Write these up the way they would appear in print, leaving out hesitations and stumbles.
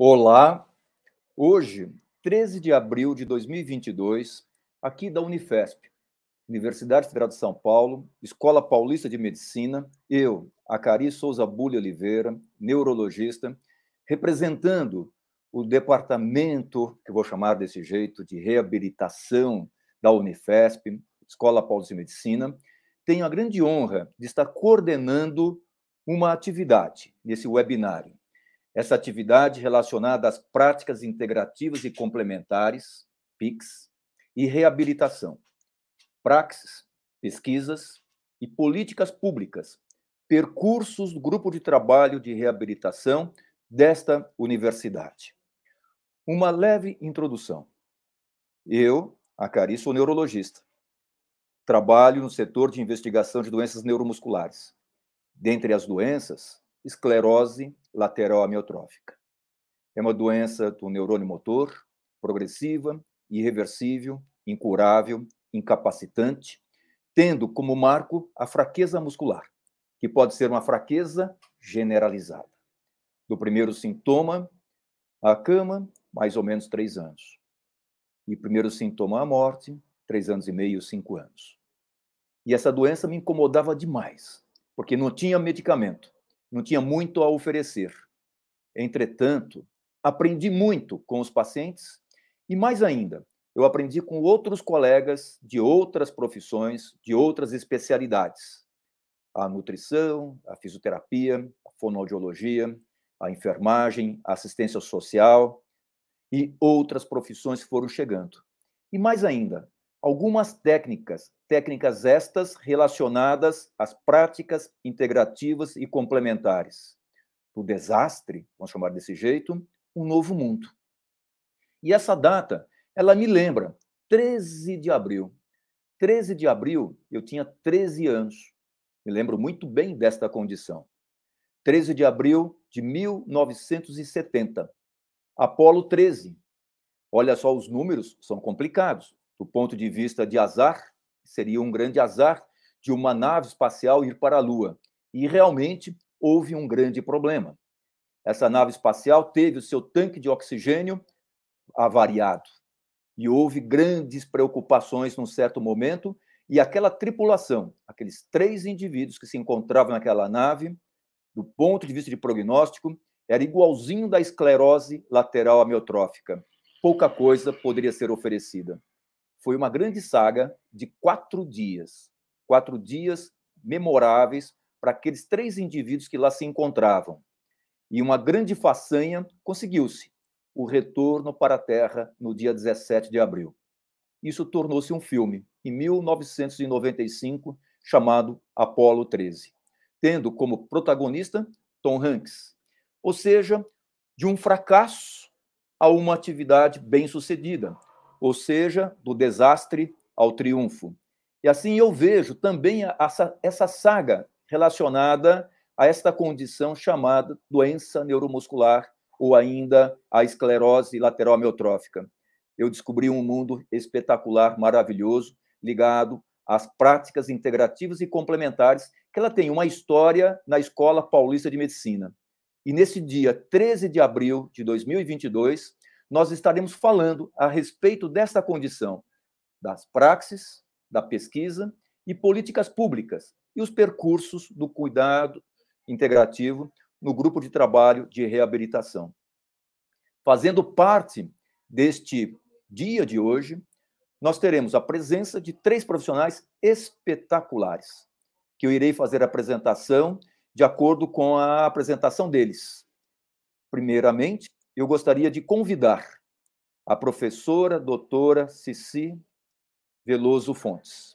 Olá, hoje, 13 de abril de 2022, aqui da Unifesp, Universidade Federal de São Paulo, Escola Paulista de Medicina, eu, Acari Souza Bulli Oliveira, neurologista, representando o departamento, que eu vou chamar desse jeito, de reabilitação da Unifesp, Escola Paulista de Medicina, tenho a grande honra de estar coordenando uma atividade nesse webinário. Essa atividade relacionada às práticas integrativas e complementares, PICs, e reabilitação, praxis, pesquisas e políticas públicas, percursos do grupo de trabalho de reabilitação desta universidade. Uma leve introdução. Eu, Acari, sou neurologista. Trabalho no setor de investigação de doenças neuromusculares. Dentre as doenças, esclerose lateral amiotrófica. É uma doença do neurônio motor, progressiva, irreversível, incurável, incapacitante, tendo como marco a fraqueza muscular, que pode ser uma fraqueza generalizada. Do primeiro sintoma, a cama, mais ou menos 3 anos. E primeiro sintoma, a morte, 3 anos e meio, 5 anos. E essa doença me incomodava demais, porque não tinha medicamento, não tinha muito a oferecer. Entretanto, aprendi muito com os pacientes e, mais ainda, eu aprendi com outros colegas de outras profissões, de outras especialidades. A nutrição, a fisioterapia, a fonoaudiologia, a enfermagem, a assistência social e outras profissões foram chegando. E mais ainda, algumas técnicas estas relacionadas às práticas integrativas e complementares. Do desastre, vamos chamar desse jeito, um novo mundo. E essa data, ela me lembra, 13 de abril. 13 de abril, eu tinha 13 anos. Me lembro muito bem desta condição. 13 de abril de 1970. Apolo 13. Olha só, os números são complicados. Do ponto de vista de azar, seria um grande azar de uma nave espacial ir para a Lua. E realmente houve um grande problema. Essa nave espacial teve o seu tanque de oxigênio avariado. E houve grandes preocupações num certo momento, e aquela tripulação, aqueles 3 indivíduos que se encontravam naquela nave, do ponto de vista de prognóstico, era igualzinho da esclerose lateral amiotrófica. Pouca coisa poderia ser oferecida. Foi uma grande saga de 4 dias. 4 dias memoráveis para aqueles 3 indivíduos que lá se encontravam. E uma grande façanha conseguiu-se, o retorno para a Terra no dia 17 de abril. Isso tornou-se um filme, em 1995, chamado Apolo 13, tendo como protagonista Tom Hanks. Ou seja, de um fracasso a uma atividade bem-sucedida, ou seja, do desastre ao triunfo. E assim eu vejo também essa saga relacionada a esta condição chamada doença neuromuscular ou ainda a esclerose lateral amiotrófica. Eu descobri um mundo espetacular, maravilhoso, ligado às práticas integrativas e complementares, que ela tem uma história na Escola Paulista de Medicina. E nesse dia 13 de abril de 2022, nós estaremos falando a respeito dessa condição, das praxis, da pesquisa e políticas públicas e os percursos do cuidado integrativo no grupo de trabalho de reabilitação. Fazendo parte deste dia de hoje, nós teremos a presença de 3 profissionais espetaculares, que eu irei fazer a apresentação de acordo com a apresentação deles. Primeiramente, eu gostaria de convidar a professora doutora Cici Veloso Fontes.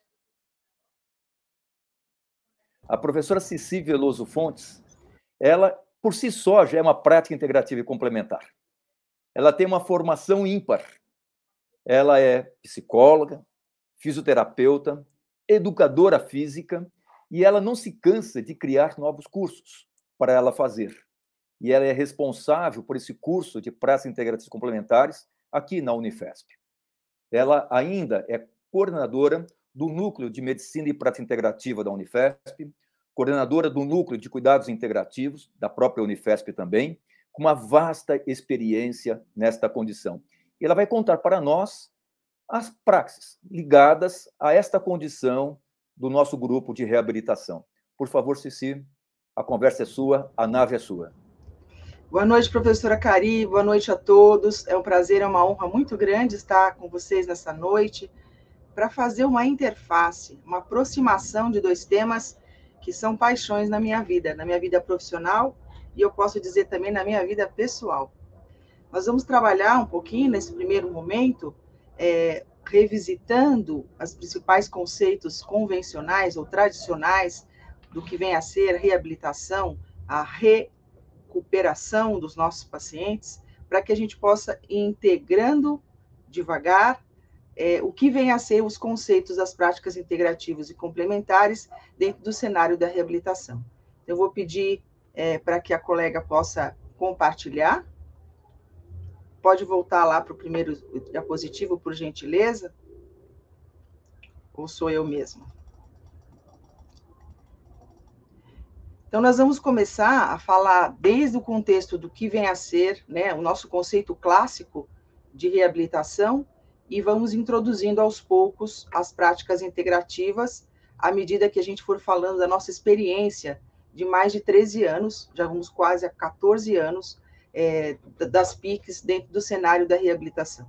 A professora Cici Veloso Fontes, ela, por si só, já é uma prática integrativa e complementar. Ela tem uma formação ímpar. Ela é psicóloga, fisioterapeuta, educadora física, e ela não se cansa de criar novos cursos para ela fazer. E ela é responsável por esse curso de práticas integrativas complementares aqui na Unifesp. Ela ainda é coordenadora do Núcleo de Medicina e Prática Integrativa da Unifesp, coordenadora do Núcleo de Cuidados Integrativos da própria Unifesp também, com uma vasta experiência nesta condição. E ela vai contar para nós as praxis ligadas a esta condição do nosso grupo de reabilitação. Por favor, Ceci, a conversa é sua, a nave é sua. Boa noite, professora Cari, boa noite a todos. É um prazer, é uma honra muito grande estar com vocês nessa noite para fazer uma interface, uma aproximação de dois temas que são paixões na minha vida profissional e eu posso dizer também na minha vida pessoal. Nós vamos trabalhar um pouquinho nesse primeiro momento, revisitando os principais conceitos convencionais ou tradicionais do que vem a ser a reabilitação, a recuperação dos nossos pacientes, para que a gente possa ir integrando devagar o que vem a ser os conceitos das práticas integrativas e complementares dentro do cenário da reabilitação. Eu vou pedir para que a colega possa compartilhar. Pode voltar lá para o primeiro diapositivo, por gentileza? Ou sou eu mesma? Então, nós vamos começar a falar desde o contexto do que vem a ser, né, o nosso conceito clássico de reabilitação, e vamos introduzindo aos poucos as práticas integrativas, à medida que a gente for falando da nossa experiência de mais de 13 anos, já vamos quase a 14 anos, das PICs dentro do cenário da reabilitação.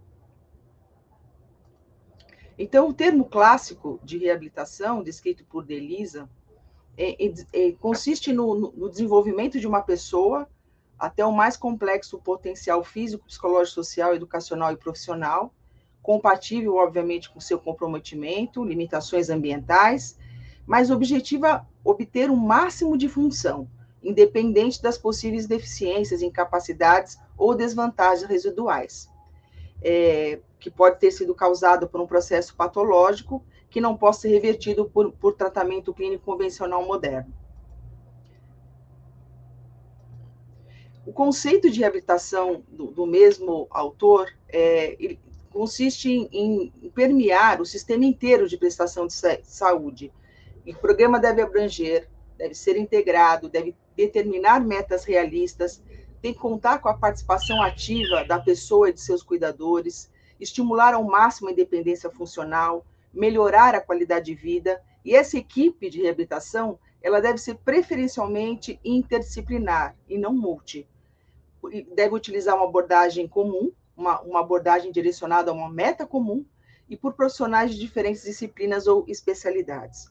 Então, o termo clássico de reabilitação, descrito por Delisa, consiste no desenvolvimento de uma pessoa até o mais complexo potencial físico, psicológico, social, educacional e profissional, compatível, obviamente, com seu comprometimento, limitações ambientais, mas objetiva obter o máximo de função, independente das possíveis deficiências, incapacidades ou desvantagens residuais, que pode ter sido causado por um processo patológico que não possa ser revertido por tratamento clínico convencional moderno. O conceito de reabilitação do mesmo autor ele consiste em permear o sistema inteiro de prestação de saúde. E o programa deve abranger, deve ser integrado, deve determinar metas realistas, tem que contar com a participação ativa da pessoa e de seus cuidadores, estimular ao máximo a independência funcional, melhorar a qualidade de vida, e essa equipe de reabilitação, ela deve ser preferencialmente interdisciplinar e não multi. Deve utilizar uma abordagem comum, uma abordagem direcionada a uma meta comum, e por profissionais de diferentes disciplinas ou especialidades.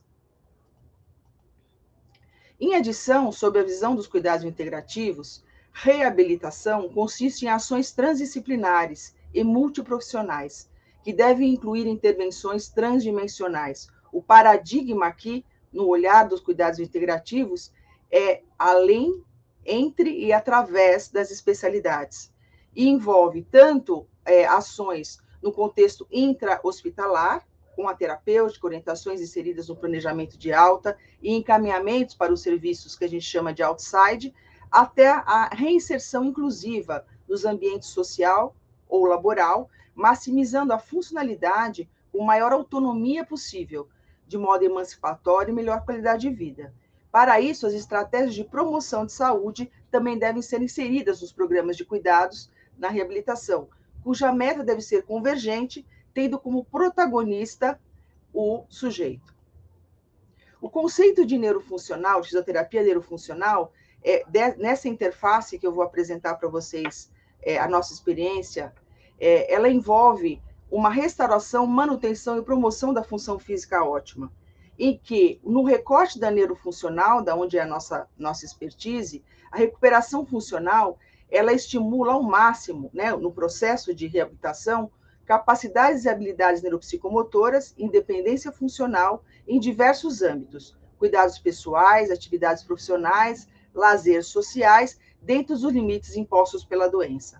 Em adição, sob a visão dos cuidados integrativos, reabilitação consiste em ações transdisciplinares e multiprofissionais, que devem incluir intervenções transdimensionais. O paradigma aqui, no olhar dos cuidados integrativos, é além, entre e através das especialidades. E envolve tanto ações no contexto intra-hospitalar, com a terapêutica, orientações inseridas no planejamento de alta e encaminhamentos para os serviços que a gente chama de outside, até a reinserção inclusiva nos ambientes social ou laboral, maximizando a funcionalidade com maior autonomia possível, de modo emancipatório e melhor qualidade de vida. Para isso, as estratégias de promoção de saúde também devem ser inseridas nos programas de cuidados na reabilitação, cuja meta deve ser convergente, tendo como protagonista o sujeito. O conceito de neurofuncional, de fisioterapia neurofuncional, nessa interface que eu vou apresentar para vocês, a nossa experiência, ela envolve uma restauração, manutenção e promoção da função física ótima, em que, no recorte da neurofuncional, da onde é a nossa expertise, a recuperação funcional, ela estimula ao máximo, né, no processo de reabilitação, capacidades e habilidades neuropsicomotoras, independência funcional em diversos âmbitos, cuidados pessoais, atividades profissionais, lazer sociais, dentro dos limites impostos pela doença.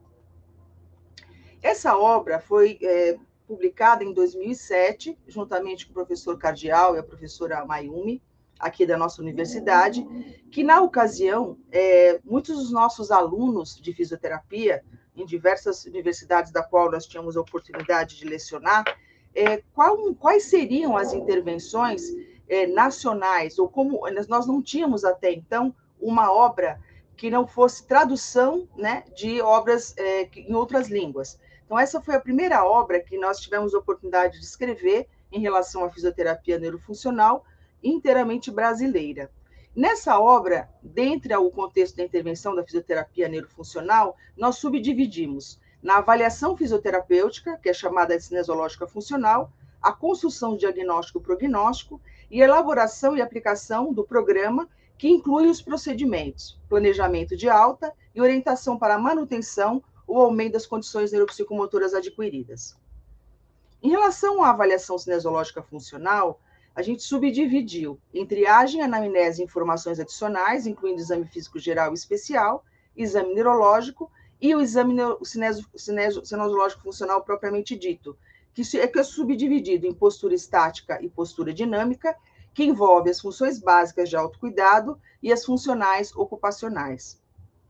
Essa obra foi publicada em 2007, juntamente com o professor Cardial e a professora Mayumi, aqui da nossa universidade, que, na ocasião, muitos dos nossos alunos de fisioterapia, em diversas universidades da qual nós tínhamos a oportunidade de lecionar, quais seriam as intervenções nacionais, ou como nós não tínhamos até então uma obra que não fosse tradução, né, de obras em outras línguas. Então, essa foi a primeira obra que nós tivemos a oportunidade de escrever em relação à fisioterapia neurofuncional, inteiramente brasileira. Nessa obra, dentro do contexto da intervenção da fisioterapia neurofuncional, nós subdividimos na avaliação fisioterapêutica, que é chamada de cinesiológica funcional, a construção de diagnóstico e prognóstico e elaboração e aplicação do programa, que inclui os procedimentos, planejamento de alta e orientação para a manutenção ou aumento das condições neuropsicomotoras adquiridas. Em relação à avaliação cinesiológica funcional, a gente subdividiu em triagem, anamnese e informações adicionais, incluindo exame físico geral e especial, exame neurológico e o exame cinesiológico funcional propriamente dito, que é subdividido em postura estática e postura dinâmica, que envolve as funções básicas de autocuidado e as funcionais ocupacionais.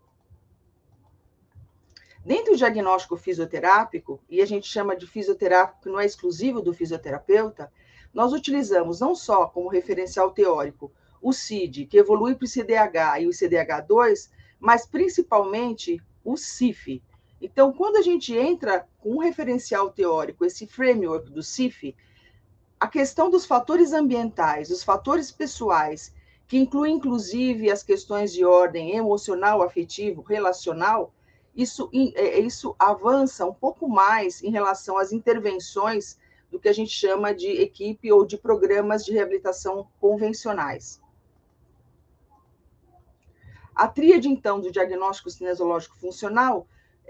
Dentro do diagnóstico fisioterápico, e a gente chama de fisioterápico, não é exclusivo do fisioterapeuta, nós utilizamos não só como referencial teórico o CID, que evolui para o CDH e o CDH2, mas principalmente o CIF. Então, quando a gente entra com um referencial teórico, esse framework do CIF, a questão dos fatores ambientais, os fatores pessoais, que inclui inclusive as questões de ordem emocional, afetivo, relacional, isso avança um pouco mais em relação às intervenções do que a gente chama de equipe ou de programas de reabilitação convencionais. A tríade, então, do diagnóstico cinesiológico funcional,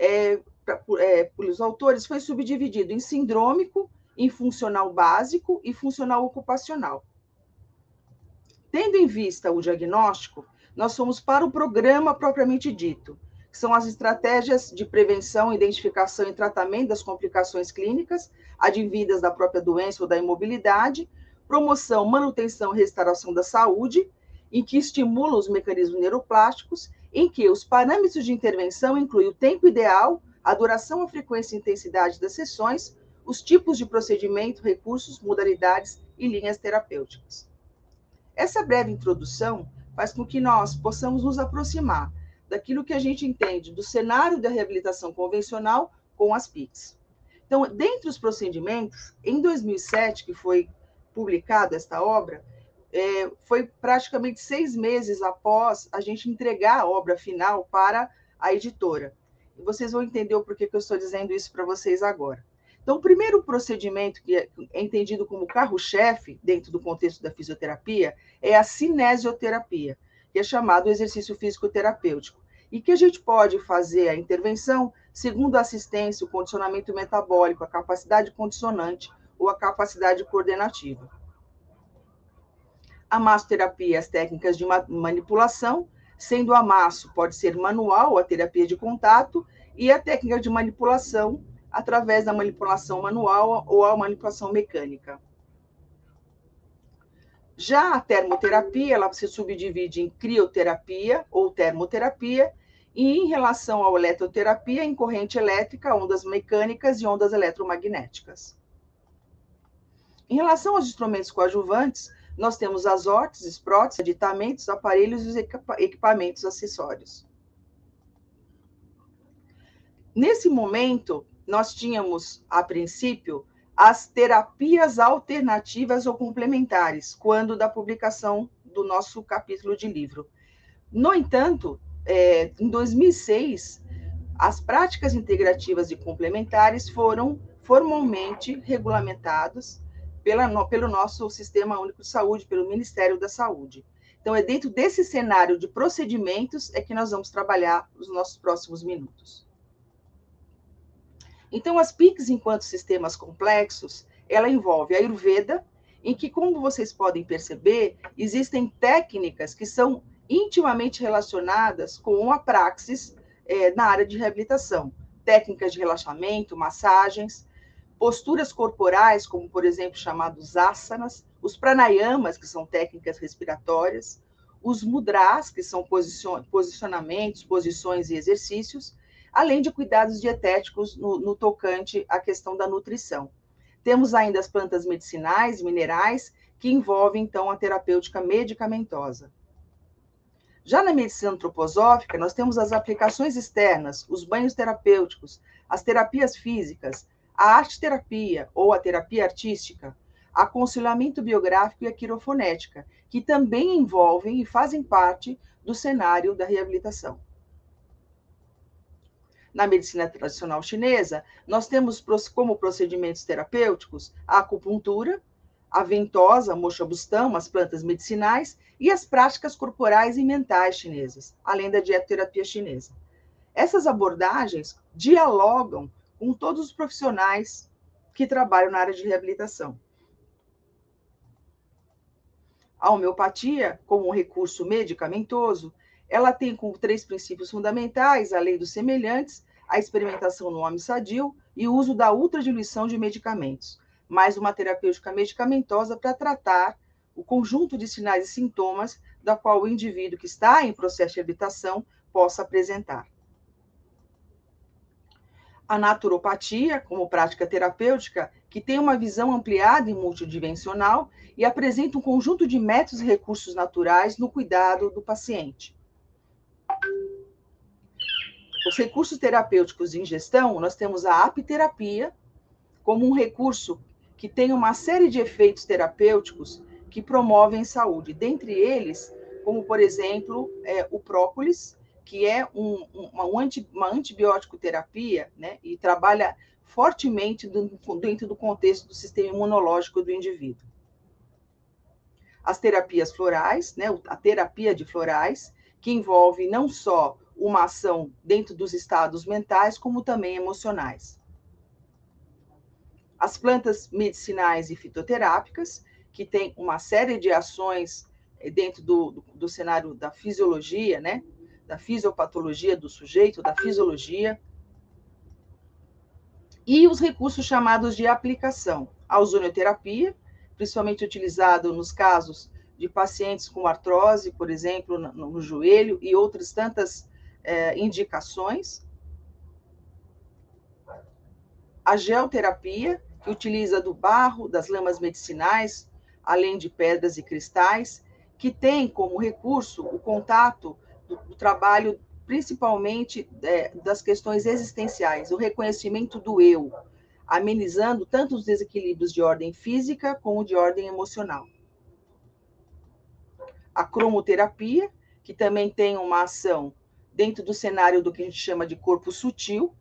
pelos autores, foi subdividido em sindrômico, em funcional básico e funcional ocupacional. Tendo em vista o diagnóstico, nós fomos para o programa propriamente dito, que são as estratégias de prevenção, identificação e tratamento das complicações clínicas advindas da própria doença ou da imobilidade, promoção, manutenção e restauração da saúde, em que estimulam os mecanismos neuroplásticos, em que os parâmetros de intervenção incluem o tempo ideal, a duração, a frequência e intensidade das sessões, os tipos de procedimento, recursos, modalidades e linhas terapêuticas. Essa breve introdução faz com que nós possamos nos aproximar daquilo que a gente entende do cenário da reabilitação convencional com as PICs. Então, dentre os procedimentos, em 2007, que foi publicada esta obra, foi praticamente 6 meses após a gente entregar a obra final para a editora. E vocês vão entender o porquê que eu estou dizendo isso para vocês agora. Então, o primeiro procedimento que é entendido como carro-chefe dentro do contexto da fisioterapia é a cinesioterapia, que é chamado exercício físico terapêutico, e que a gente pode fazer a intervenção segundo a assistência, o condicionamento metabólico, a capacidade condicionante ou a capacidade coordenativa. A massoterapia, as técnicas de manipulação, sendo o amasso pode ser manual, a terapia de contato, e a técnica de manipulação através da manipulação manual ou a manipulação mecânica. Já a termoterapia, ela se subdivide em crioterapia ou termoterapia, e em relação à eletroterapia, em corrente elétrica, ondas mecânicas e ondas eletromagnéticas. Em relação aos instrumentos coadjuvantes, nós temos as órteses, próteses, aditamentos, aparelhos e equipamentos acessórios. Nesse momento, nós tínhamos, a princípio, as terapias alternativas ou complementares, quando da publicação do nosso capítulo de livro. No entanto, em 2006, as práticas integrativas e complementares foram formalmente regulamentadas pelo nosso Sistema Único de Saúde, pelo Ministério da Saúde. Então, é dentro desse cenário de procedimentos é que nós vamos trabalhar os nossos próximos minutos. Então, as PICs, enquanto sistemas complexos, ela envolve a Ayurveda, em que, como vocês podem perceber, existem técnicas que são intimamente relacionadas com a praxis na área de reabilitação. Técnicas de relaxamento, massagens, posturas corporais, como, por exemplo, chamados asanas, os pranayamas, que são técnicas respiratórias, os mudras, que são posicionamentos, posições e exercícios, além de cuidados dietéticos no tocante à questão da nutrição. Temos ainda as plantas medicinais, minerais, que envolvem, então, a terapêutica medicamentosa. Já na medicina antroposófica, nós temos as aplicações externas, os banhos terapêuticos, as terapias físicas, a arte-terapia ou a terapia artística, aconselhamento biográfico e a quirofonética, que também envolvem e fazem parte do cenário da reabilitação. Na medicina tradicional chinesa, nós temos como procedimentos terapêuticos a acupuntura, a ventosa, moxa-bustão, as plantas medicinais e as práticas corporais e mentais chinesas, além da dietoterapia chinesa. Essas abordagens dialogam com todos os profissionais que trabalham na área de reabilitação. A homeopatia, como um recurso medicamentoso, ela tem como 3 princípios fundamentais a lei dos semelhantes, a experimentação no homem sadio e o uso da ultradiluição de medicamentos, mais uma terapêutica medicamentosa para tratar o conjunto de sinais e sintomas da qual o indivíduo que está em processo de reabilitação possa apresentar. A naturopatia, como prática terapêutica, que tem uma visão ampliada e multidimensional e apresenta um conjunto de métodos e recursos naturais no cuidado do paciente. Os recursos terapêuticos de ingestão, nós temos a apiterapia, como um recurso que tem uma série de efeitos terapêuticos que promovem saúde. Dentre eles, como, por exemplo, o própolis, que é uma antibiótico terapia, né, e trabalha fortemente dentro do contexto do sistema imunológico do indivíduo. As terapias florais, né, a terapia de florais, que envolve não só uma ação dentro dos estados mentais, como também emocionais. As plantas medicinais e fitoterápicas, que têm uma série de ações dentro do cenário da fisiologia, né, da fisiopatologia do sujeito, da fisiologia, e os recursos chamados de aplicação. A ozonioterapia, principalmente utilizado nos casos de pacientes com artrose, por exemplo, no joelho, e outras tantas indicações. A geoterapia, que utiliza do barro, das lamas medicinais, além de pedras e cristais, que tem como recurso o contato do trabalho, principalmente das questões existenciais, o reconhecimento do eu, amenizando tanto os desequilíbrios de ordem física como de ordem emocional. A cromoterapia, que também tem uma ação dentro do cenário do que a gente chama de corpo sutil.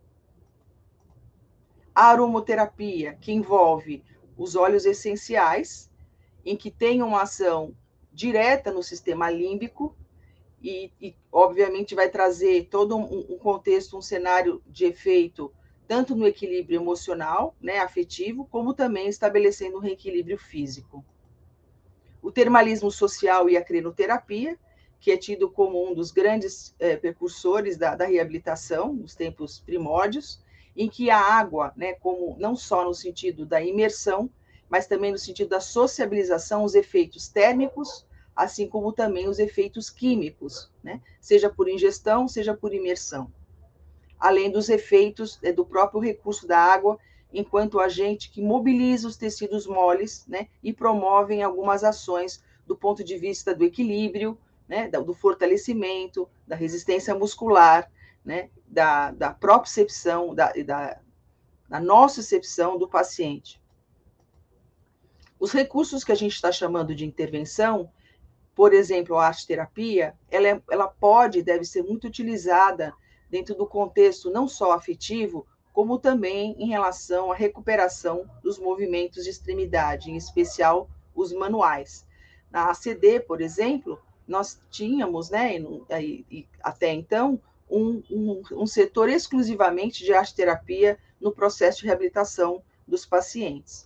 A aromoterapia, que envolve os óleos essenciais, em que tem uma ação direta no sistema límbico e obviamente, vai trazer todo um contexto, um cenário de efeito, tanto no equilíbrio emocional, né, afetivo, como também estabelecendo um reequilíbrio físico. O termalismo social e a crenoterapia, que é tido como um dos grandes precursores da reabilitação, nos tempos primórdios, em que a água, né, como não só no sentido da imersão, mas também no sentido da sociabilização, os efeitos térmicos, assim como também os efeitos químicos, né, seja por ingestão, seja por imersão. Além dos efeitos do próprio recurso da água, enquanto agente que mobiliza os tecidos moles, né, e promovem algumas ações do ponto de vista do equilíbrio, né, do fortalecimento, da resistência muscular, né, da propriocepção, da nocicepção do paciente. Os recursos que a gente está chamando de intervenção, por exemplo, a arte-terapia, ela pode e deve ser muito utilizada dentro do contexto não só afetivo, como também em relação à recuperação dos movimentos de extremidade, em especial os manuais. Na ACD, por exemplo, nós tínhamos, né, e até então, um setor exclusivamente de arte-terapia no processo de reabilitação dos pacientes.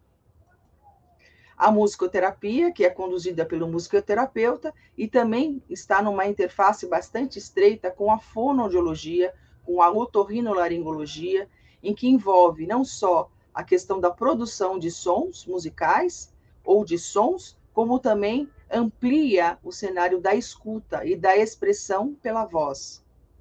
A musicoterapia, que é conduzida pelo musicoterapeuta, e também está numa interface bastante estreita com a fonoaudiologia, com a otorrinolaringologia, em que envolve não só a questão da produção de sons musicais ou de sons, como também amplia o cenário da escuta e da expressão pela voz.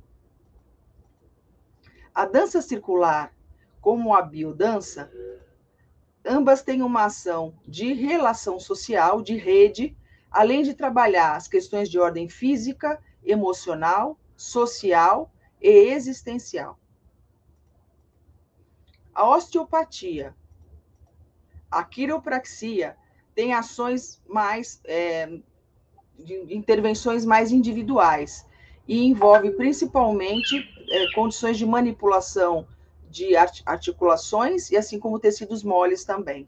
A dança circular, como a biodança, ambas têm uma ação de relação social, de rede, além de trabalhar as questões de ordem física, emocional, social e existencial. A osteopatia, a quiropraxia tem ações mais, de intervenções mais individuais e envolve principalmente condições de manipulação de articulações e assim como tecidos moles também.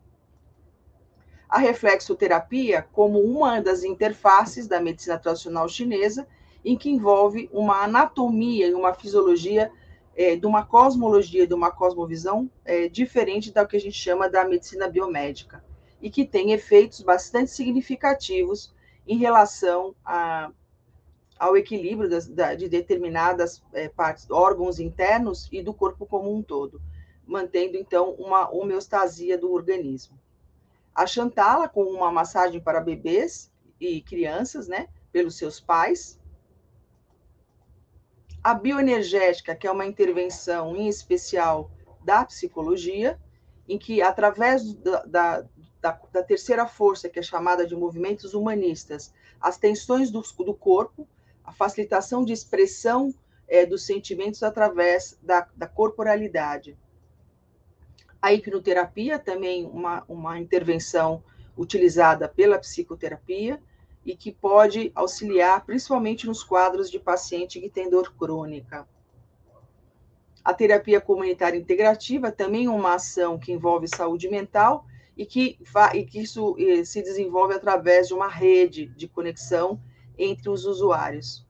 A reflexoterapia como uma das interfaces da medicina tradicional chinesa, em que envolve uma anatomia e uma fisiologia de uma cosmologia, de uma cosmovisão diferente da que a gente chama da medicina biomédica, e que tem efeitos bastante significativos em relação ao equilíbrio de determinadas partes, órgãos internos e do corpo como um todo, mantendo, então, uma homeostasia do organismo. A Shantala, com uma massagem para bebês e crianças, né, pelos seus pais. A bioenergética, que é uma intervenção, em especial, da psicologia, em que, através da terceira força, que é chamada de movimentos humanistas, as tensões do corpo, a facilitação de expressão dos sentimentos através da corporalidade. A hipnoterapia, também uma intervenção utilizada pela psicoterapia e que pode auxiliar principalmente nos quadros de paciente que tem dor crônica. A terapia comunitária integrativa, também uma ação que envolve saúde mental e que isso se desenvolve através de uma rede de conexão entre os usuários.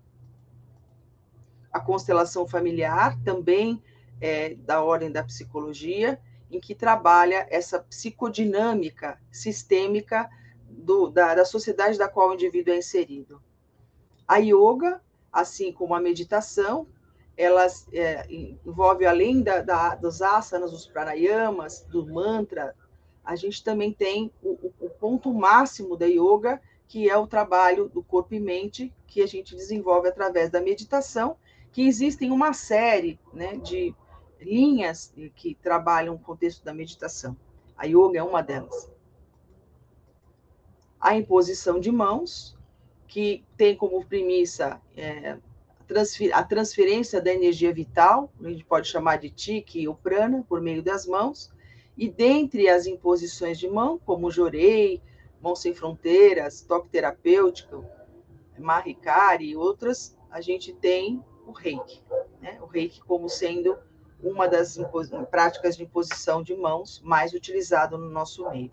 A constelação familiar, também da ordem da psicologia, em que trabalha essa psicodinâmica sistêmica da sociedade da qual o indivíduo é inserido. A yoga, assim como a meditação, elas envolve, além dos asanas, dos pranayamas, do mantra, a gente também tem o ponto máximo da yoga, que é o trabalho do corpo e mente, que a gente desenvolve através da meditação, que existem uma série, né, de linhas que trabalham o contexto da meditação. A yoga é uma delas. A imposição de mãos, que tem como premissa a transferência da energia vital, a gente pode chamar de Tika ou Prana, por meio das mãos, e dentre as imposições de mão, como o Jorei, Mão Sem Fronteiras, Toque Terapêutico, Mahikari e outras, a gente tem o Reiki, né? O Reiki como sendo uma das práticas de imposição de mãos mais utilizado no nosso meio.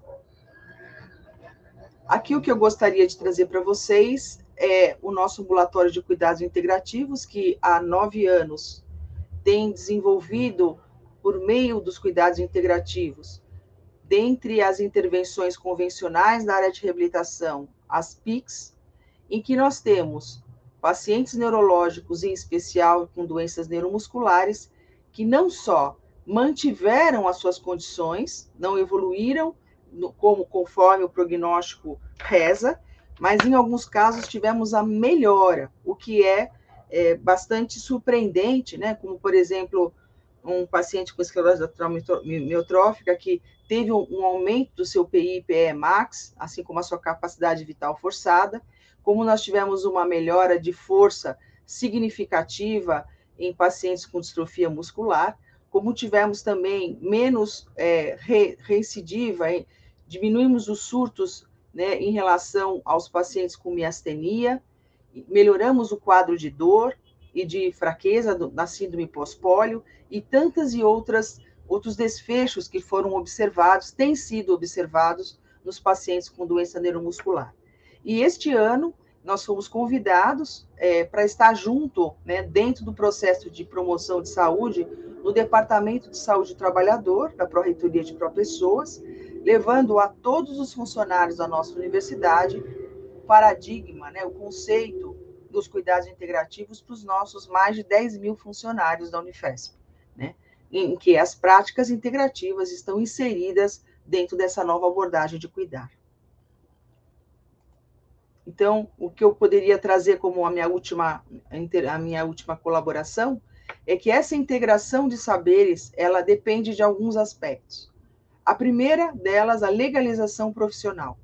Aqui o que eu gostaria de trazer para vocês é o nosso ambulatório de cuidados integrativos, que há 9 anos tem desenvolvido, por meio dos cuidados integrativos, dentre as intervenções convencionais da área de reabilitação, as PICs, em que nós temos pacientes neurológicos, em especial com doenças neuromusculares, que não só mantiveram as suas condições, não evoluíram conforme o prognóstico reza, mas em alguns casos tivemos a melhora, o que é bastante surpreendente, né? Como, por exemplo, um paciente com esclerose lateral miotrófica que teve um aumento do seu PI e PE max, assim como a sua capacidade vital forçada, como nós tivemos uma melhora de força significativa em pacientes com distrofia muscular, como tivemos também menos recidiva, diminuímos os surtos, né, em relação aos pacientes com miastenia, melhoramos o quadro de dor e de fraqueza na síndrome pós-pólio e tantas e outros desfechos que foram observados, têm sido observados nos pacientes com doença neuromuscular. E este ano, nós fomos convidados para estar junto, né, dentro do processo de promoção de saúde, no Departamento de Saúde do Trabalhador, da Pró-Reitoria de Pró-Pessoas, levando a todos os funcionários da nossa universidade o paradigma, né, o conceito dos cuidados integrativos para os nossos mais de 10 mil funcionários da Unifesp, né, em que as práticas integrativas estão inseridas dentro dessa nova abordagem de cuidar. Então, o que eu poderia trazer como a minha última colaboração é que essa integração de saberes, ela depende de alguns aspectos. A primeira delas, a legalização profissional,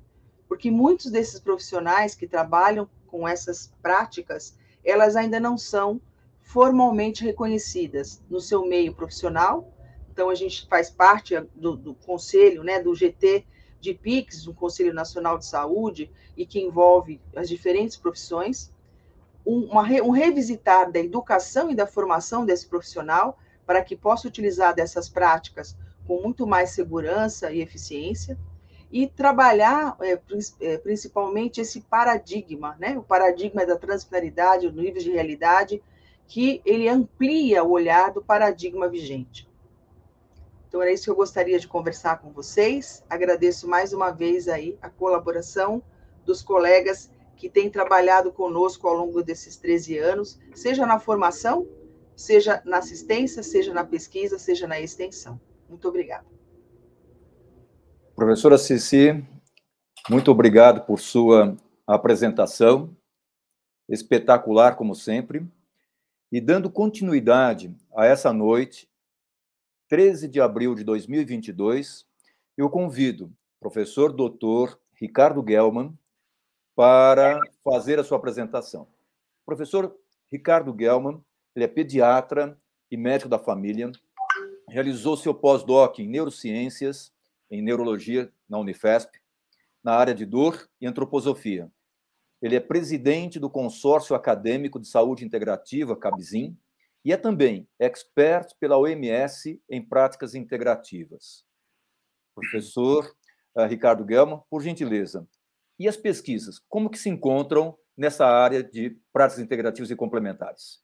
porque muitos desses profissionais que trabalham com essas práticas, elas ainda não são formalmente reconhecidas no seu meio profissional. Então, a gente faz parte do conselho, né, do GT de PICS, do Conselho Nacional de Saúde, e que envolve as diferentes profissões, um revisitar da educação e da formação desse profissional para que possa utilizar dessas práticas com muito mais segurança e eficiência, e trabalhar principalmente esse paradigma, né? O paradigma da transdisciplinaridade, o nível de realidade, que ele amplia o olhar do paradigma vigente. Então, era isso que eu gostaria de conversar com vocês. Agradeço mais uma vez aí a colaboração dos colegas que têm trabalhado conosco ao longo desses 13 anos, seja na formação, seja na assistência, seja na pesquisa, seja na extensão. Muito obrigada. Professora Cici, muito obrigado por sua apresentação, espetacular como sempre, e dando continuidade a essa noite, 13 de abril de 2022, eu convido o professor doutor Ricardo Gelman para fazer a sua apresentação. O professor Ricardo Gelman, ele é pediatra e médico da família, realizou seu pós-doc em neurociências, em neurologia na Unifesp, na área de dor e antroposofia. Ele é presidente do Consórcio Acadêmico de Saúde Integrativa, CABSIM, e é também expert pela OMS em práticas integrativas. Professor Ricardo Gelman, por gentileza, e as pesquisas, como que se encontram nessa área de práticas integrativas e complementares?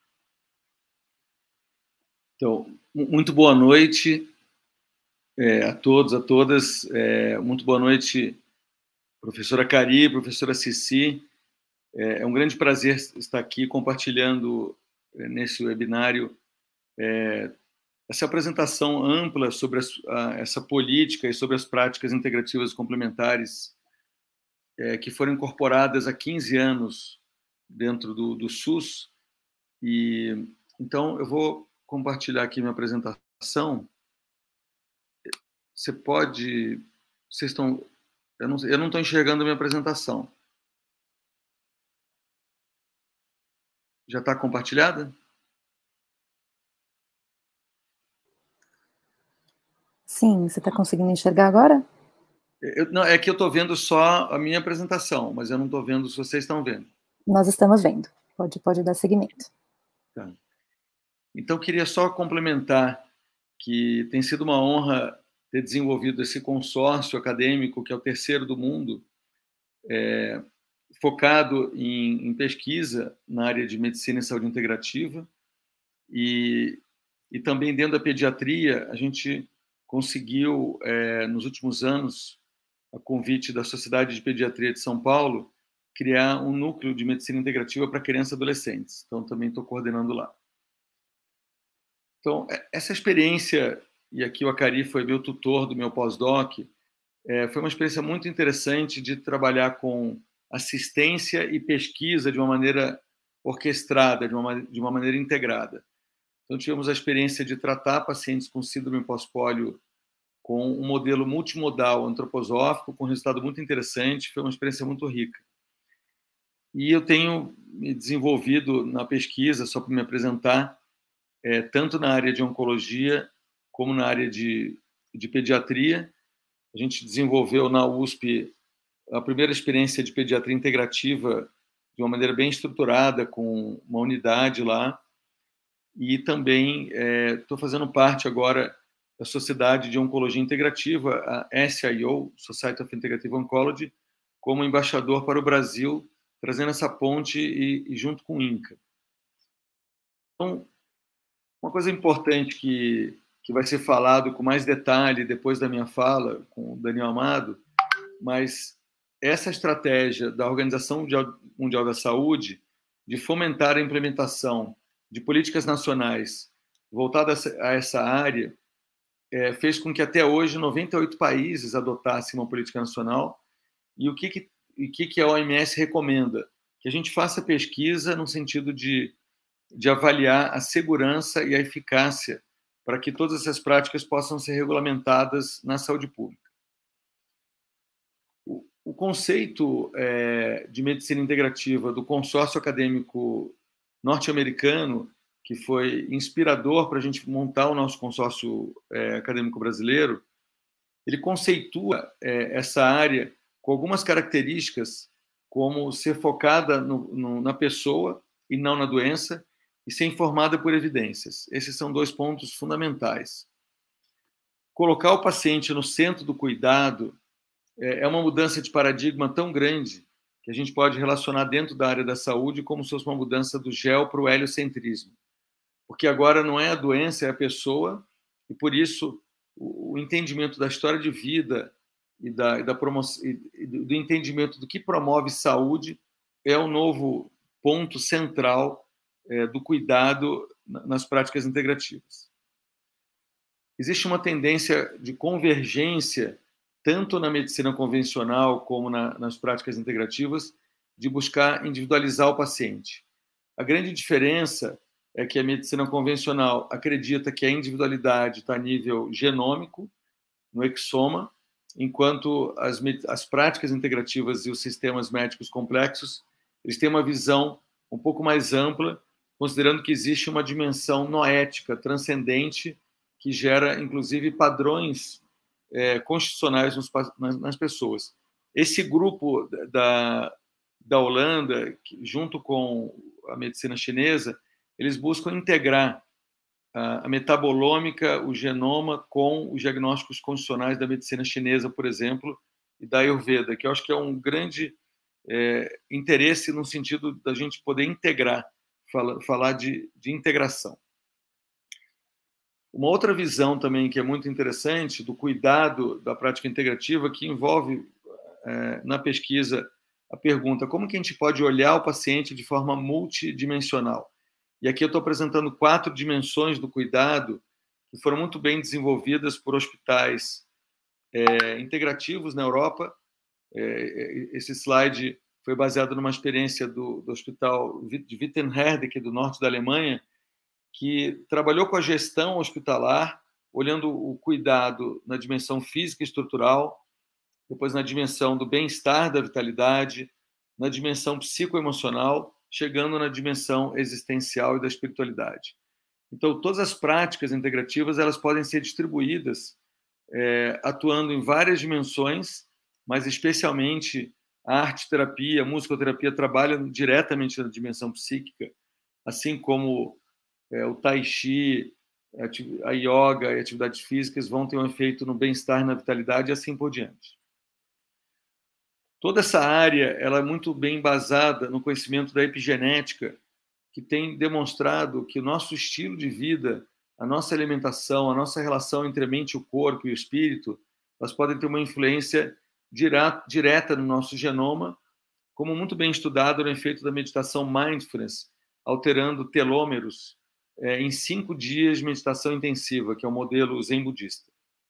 Então, muito boa noite a todos, a todas. Muito boa noite, professora Cari, professora Cici. É um grande prazer estar aqui compartilhando nesse webinário essa apresentação ampla sobre essa política e sobre as práticas integrativas complementares que foram incorporadas há 15 anos dentro do SUS. E então eu vou compartilhar aqui minha apresentação. Vocês estão... Eu não estou enxergando a minha apresentação. Já está compartilhada? Sim, você está conseguindo enxergar agora? Não, é que eu estou vendo só a minha apresentação, mas eu não estou vendo se vocês estão vendo. Nós estamos vendo. Pode dar seguimento. Tá. Então, queria só complementar que tem sido uma honra ter desenvolvido esse consórcio acadêmico, que é o terceiro do mundo, focado em pesquisa na área de medicina e saúde integrativa, e também dentro da pediatria, a gente conseguiu, nos últimos anos, a convite da Sociedade de Pediatria de São Paulo, criar um núcleo de medicina integrativa para crianças e adolescentes. Então, também estou coordenando lá. Então, essa experiência, e aqui o Acari foi meu tutor do meu pós-doc, foi uma experiência muito interessante de trabalhar com assistência e pesquisa de uma maneira orquestrada, de uma maneira integrada. Então, tivemos a experiência de tratar pacientes com síndrome pós-pólio com um modelo multimodal antroposófico, com um resultado muito interessante, foi uma experiência muito rica. E eu tenho me desenvolvido na pesquisa, só para me apresentar, tanto na área de oncologia como na área de pediatria. A gente desenvolveu na USP a primeira experiência de pediatria integrativa de uma maneira bem estruturada, com uma unidade lá. E também estou fazendo parte agora da Sociedade de Oncologia Integrativa, a SIO, Society of Integrative Oncology, como embaixador para o Brasil, trazendo essa ponte e junto com o INCA. Então, uma coisa importante que vai ser falado com mais detalhe depois da minha fala com o Daniel Amado, mas essa estratégia da Organização Mundial da Saúde de fomentar a implementação de políticas nacionais voltadas a essa área fez com que até hoje 98 países adotassem uma política nacional. E o que a OMS recomenda? Que a gente faça pesquisa no sentido de avaliar a segurança e a eficácia para que todas essas práticas possam ser regulamentadas na saúde pública. O conceito de medicina integrativa do consórcio acadêmico norte-americano, que foi inspirador para a gente montar o nosso consórcio acadêmico brasileiro, ele conceitua essa área com algumas características, como ser focada na pessoa e não na doença, e ser informada por evidências. Esses são 2 pontos fundamentais. Colocar o paciente no centro do cuidado é uma mudança de paradigma tão grande que a gente pode relacionar dentro da área da saúde como se fosse uma mudança do gel para o heliocentrismo. Porque agora não é a doença, é a pessoa, e por isso o entendimento da história de vida e da promoção, e do entendimento do que promove saúde é o novo ponto central do cuidado nas práticas integrativas. Existe uma tendência de convergência, tanto na medicina convencional como nas práticas integrativas, de buscar individualizar o paciente. A grande diferença é que a medicina convencional acredita que a individualidade está a nível genômico, no exoma, enquanto as práticas integrativas e os sistemas médicos complexos, eles têm uma visão um pouco mais ampla, considerando que existe uma dimensão noética, transcendente, que gera, inclusive, padrões constitucionais nas pessoas. Esse grupo da Holanda, junto com a medicina chinesa, eles buscam integrar a metabolômica, o genoma, com os diagnósticos constitucionais da medicina chinesa, por exemplo, e da Ayurveda, que eu acho que é um grande interesse no sentido da gente poder integrar, falar de integração. Uma outra visão também que é muito interessante do cuidado da prática integrativa, que envolve na pesquisa a pergunta: como que a gente pode olhar o paciente de forma multidimensional? E aqui eu estou apresentando 4 dimensões do cuidado que foram muito bem desenvolvidas por hospitais integrativos na Europa. Esse slide foi baseado numa experiência do Hospital de Wittenherde, aqui do norte da Alemanha, que trabalhou com a gestão hospitalar, olhando o cuidado na dimensão física e estrutural, depois na dimensão do bem-estar, da vitalidade, na dimensão psicoemocional, chegando na dimensão existencial e da espiritualidade. Então, todas as práticas integrativas elas podem ser distribuídas, atuando em várias dimensões, mas especialmente a arte-terapia, a musicoterapia trabalham diretamente na dimensão psíquica, assim como o tai chi, a yoga e atividades físicas vão ter um efeito no bem-estar, na vitalidade e assim por diante. Toda essa área ela é muito bem embasada no conhecimento da epigenética, que tem demonstrado que o nosso estilo de vida, a nossa alimentação, a nossa relação entre a mente, o corpo e o espírito, elas podem ter uma influência direta no nosso genoma, como muito bem estudado no efeito da meditação mindfulness, alterando telômeros em 5 dias de meditação intensiva, que é o modelo Zen budista.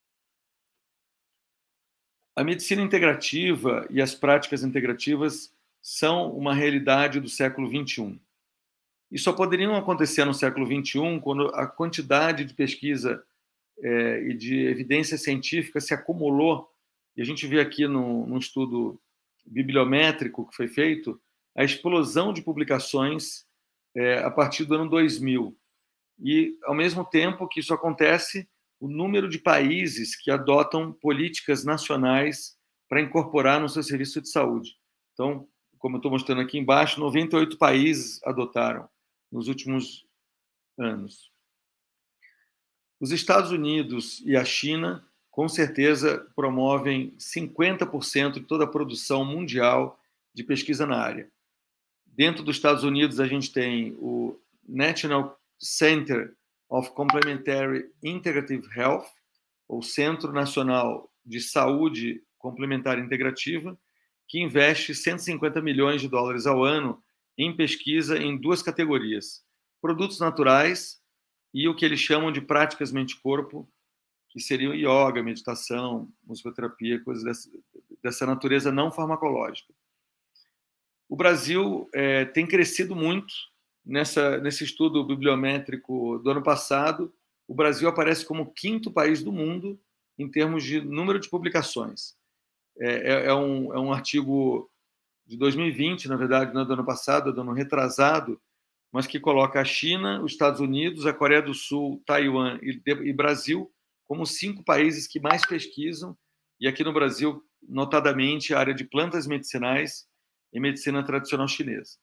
A medicina integrativa e as práticas integrativas são uma realidade do século XXI. E só poderiam acontecer no século XXI quando a quantidade de pesquisa e de evidência científica se acumulou. E a gente vê aqui num estudo bibliométrico que foi feito a explosão de publicações a partir do ano 2000. E, ao mesmo tempo que isso acontece, o número de países que adotam políticas nacionais para incorporar no seu serviço de saúde. Então, como eu estou mostrando aqui embaixo, 98 países adotaram nos últimos anos. Os Estados Unidos e a China, com certeza, promovem 50% de toda a produção mundial de pesquisa na área. Dentro dos Estados Unidos, a gente tem o National Center of Complementary Integrative Health, ou Centro Nacional de Saúde Complementar Integrativa, que investe 150 milhões de dólares ao ano em pesquisa em 2 categorias: produtos naturais e o que eles chamam de práticas mente-corpo, que seriam yoga, meditação, musicoterapia, coisas dessa natureza não farmacológica. O Brasil tem crescido muito. Nesse estudo bibliométrico do ano passado, o Brasil aparece como o 5º país do mundo em termos de número de publicações. é um artigo de 2020, na verdade, não é do ano passado, é do ano retrasado, mas que coloca a China, os Estados Unidos, a Coreia do Sul, Taiwan e Brasil como 5 países que mais pesquisam, e aqui no Brasil, notadamente, a área de plantas medicinais e medicina tradicional chinesa.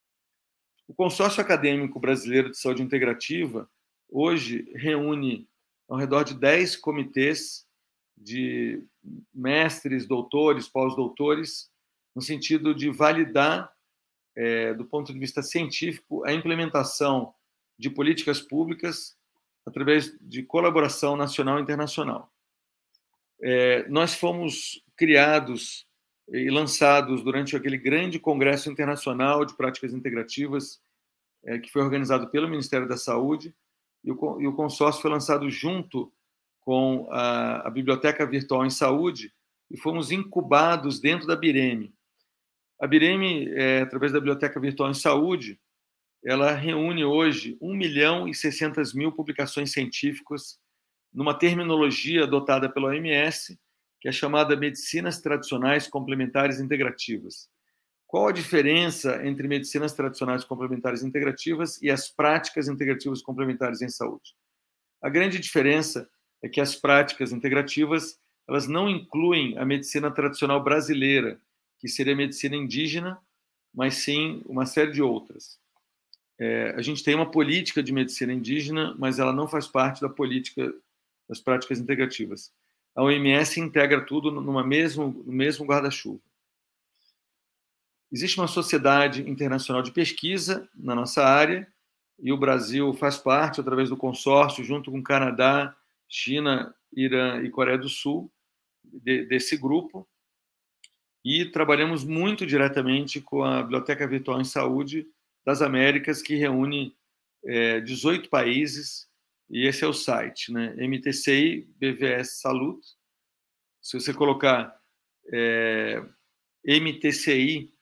O Consórcio Acadêmico Brasileiro de Saúde Integrativa, hoje, reúne ao redor de 10 comitês de mestres, doutores, pós-doutores, no sentido de validar, do ponto de vista científico, a implementação de políticas públicas através de colaboração nacional e internacional. Nós fomos criados e lançados durante aquele grande congresso internacional de práticas integrativas que foi organizado pelo Ministério da Saúde, e o consórcio foi lançado junto com a Biblioteca Virtual em Saúde, e fomos incubados dentro da BIREME. A BIREME, através da Biblioteca Virtual em Saúde, ela reúne hoje 1.600.000 publicações científicas numa terminologia adotada pela OMS, que é chamada Medicinas Tradicionais Complementares Integrativas. Qual a diferença entre medicinas tradicionais complementares integrativas e as práticas integrativas complementares em saúde? A grande diferença é que as práticas integrativas, elas não incluem a medicina tradicional brasileira, que seria a medicina indígena, mas sim uma série de outras. A gente tem uma política de medicina indígena, mas ela não faz parte da política das práticas integrativas. A OMS integra tudo no mesmo guarda-chuva. Existe uma sociedade internacional de pesquisa na nossa área, e o Brasil faz parte, através do consórcio, junto com Canadá, China, Irã e Coreia do Sul, desse grupo, e trabalhamos muito diretamente com a Biblioteca Virtual em Saúde das Américas, que reúne 18 países, e esse é o site, né? MTCI BVS Salut. Se você colocar MTCI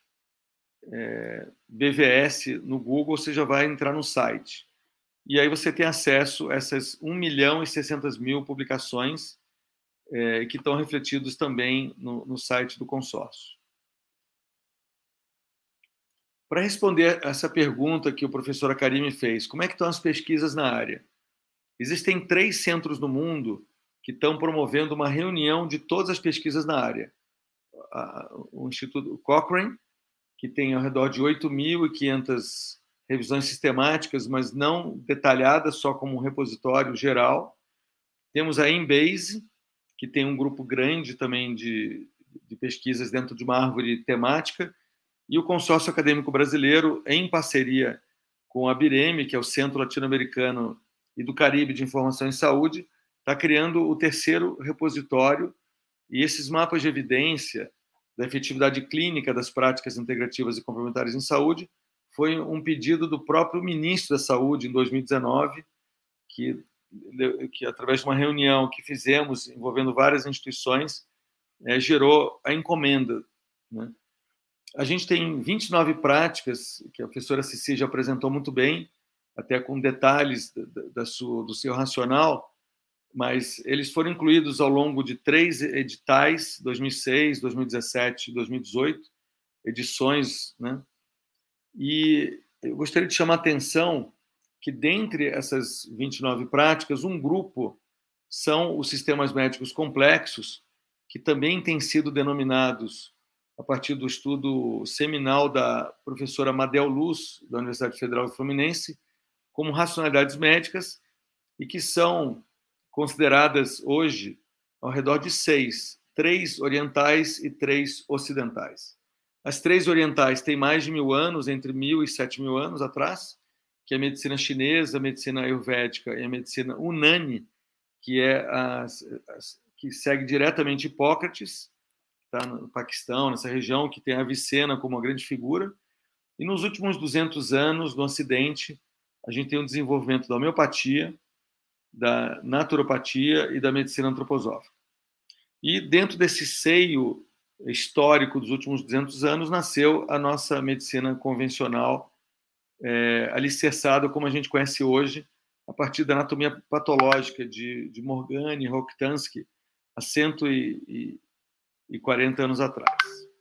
BVS no Google, você já vai entrar no site. E aí você tem acesso a essas 1.600.000 publicações que estão refletidos também no site do consórcio. Para responder essa pergunta que o professor Akari me fez, como é que estão as pesquisas na área? Existem 3 centros no mundo que estão promovendo uma reunião de todas as pesquisas na área. O Instituto Cochrane, que tem ao redor de 8.500 revisões sistemáticas, mas não detalhadas, só como um repositório geral. Temos a Embase, que tem um grupo grande também de pesquisas dentro de uma árvore temática, e o Consórcio Acadêmico Brasileiro, em parceria com a BIREME, que é o Centro Latino-Americano e do Caribe de Informação em Saúde, está criando o 3º repositório, e esses mapas de evidência da efetividade clínica das práticas integrativas e complementares em saúde foi um pedido do próprio ministro da Saúde em 2019, que através de uma reunião que fizemos envolvendo várias instituições, gerou a encomenda, né? A gente tem 29 práticas, que a professora Cici já apresentou muito bem, até com detalhes do seu racional, mas eles foram incluídos ao longo de 3 editais, 2006, 2017 e 2018, edições, né? E eu gostaria de chamar a atenção que, dentre essas 29 práticas, um grupo são os sistemas médicos complexos, que também têm sido denominados, a partir do estudo seminal da professora Madel Luz, da Universidade Federal Fluminense, como racionalidades médicas, e que são consideradas hoje ao redor de 6, 3 orientais e 3 ocidentais. As 3 orientais têm mais de 1.000 anos, entre 1.000 e 7.000 anos atrás, que é a medicina chinesa, a medicina ayurvédica e a medicina Unani, que é que segue diretamente Hipócrates, que está no Paquistão, nessa região, que tem a Avicena como uma grande figura. E nos últimos 200 anos, no Ocidente, a gente tem o desenvolvimento da homeopatia, da naturopatia e da medicina antroposófica. E dentro desse seio histórico dos últimos 200 anos nasceu a nossa medicina convencional, alicerçada como a gente conhece hoje, a partir da anatomia patológica de Morgane e Rokitansky, há 130 40 anos atrás.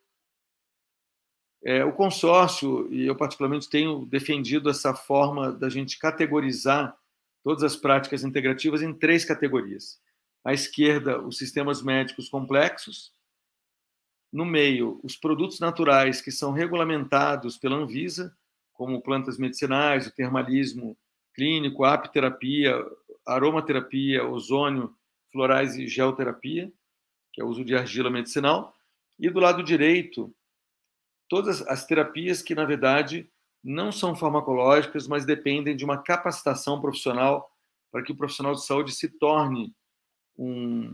O consórcio, e eu particularmente tenho defendido essa forma da gente categorizar todas as práticas integrativas em 3 categorias. À esquerda, os sistemas médicos complexos. No meio, os produtos naturais que são regulamentados pela Anvisa, como plantas medicinais, o termalismo clínico, a apiterapia, aromaterapia, ozônio, florais e geoterapia, que é o uso de argila medicinal. E do lado direito, todas as terapias que, na verdade, não são farmacológicas, mas dependem de uma capacitação profissional para que o profissional de saúde se torne um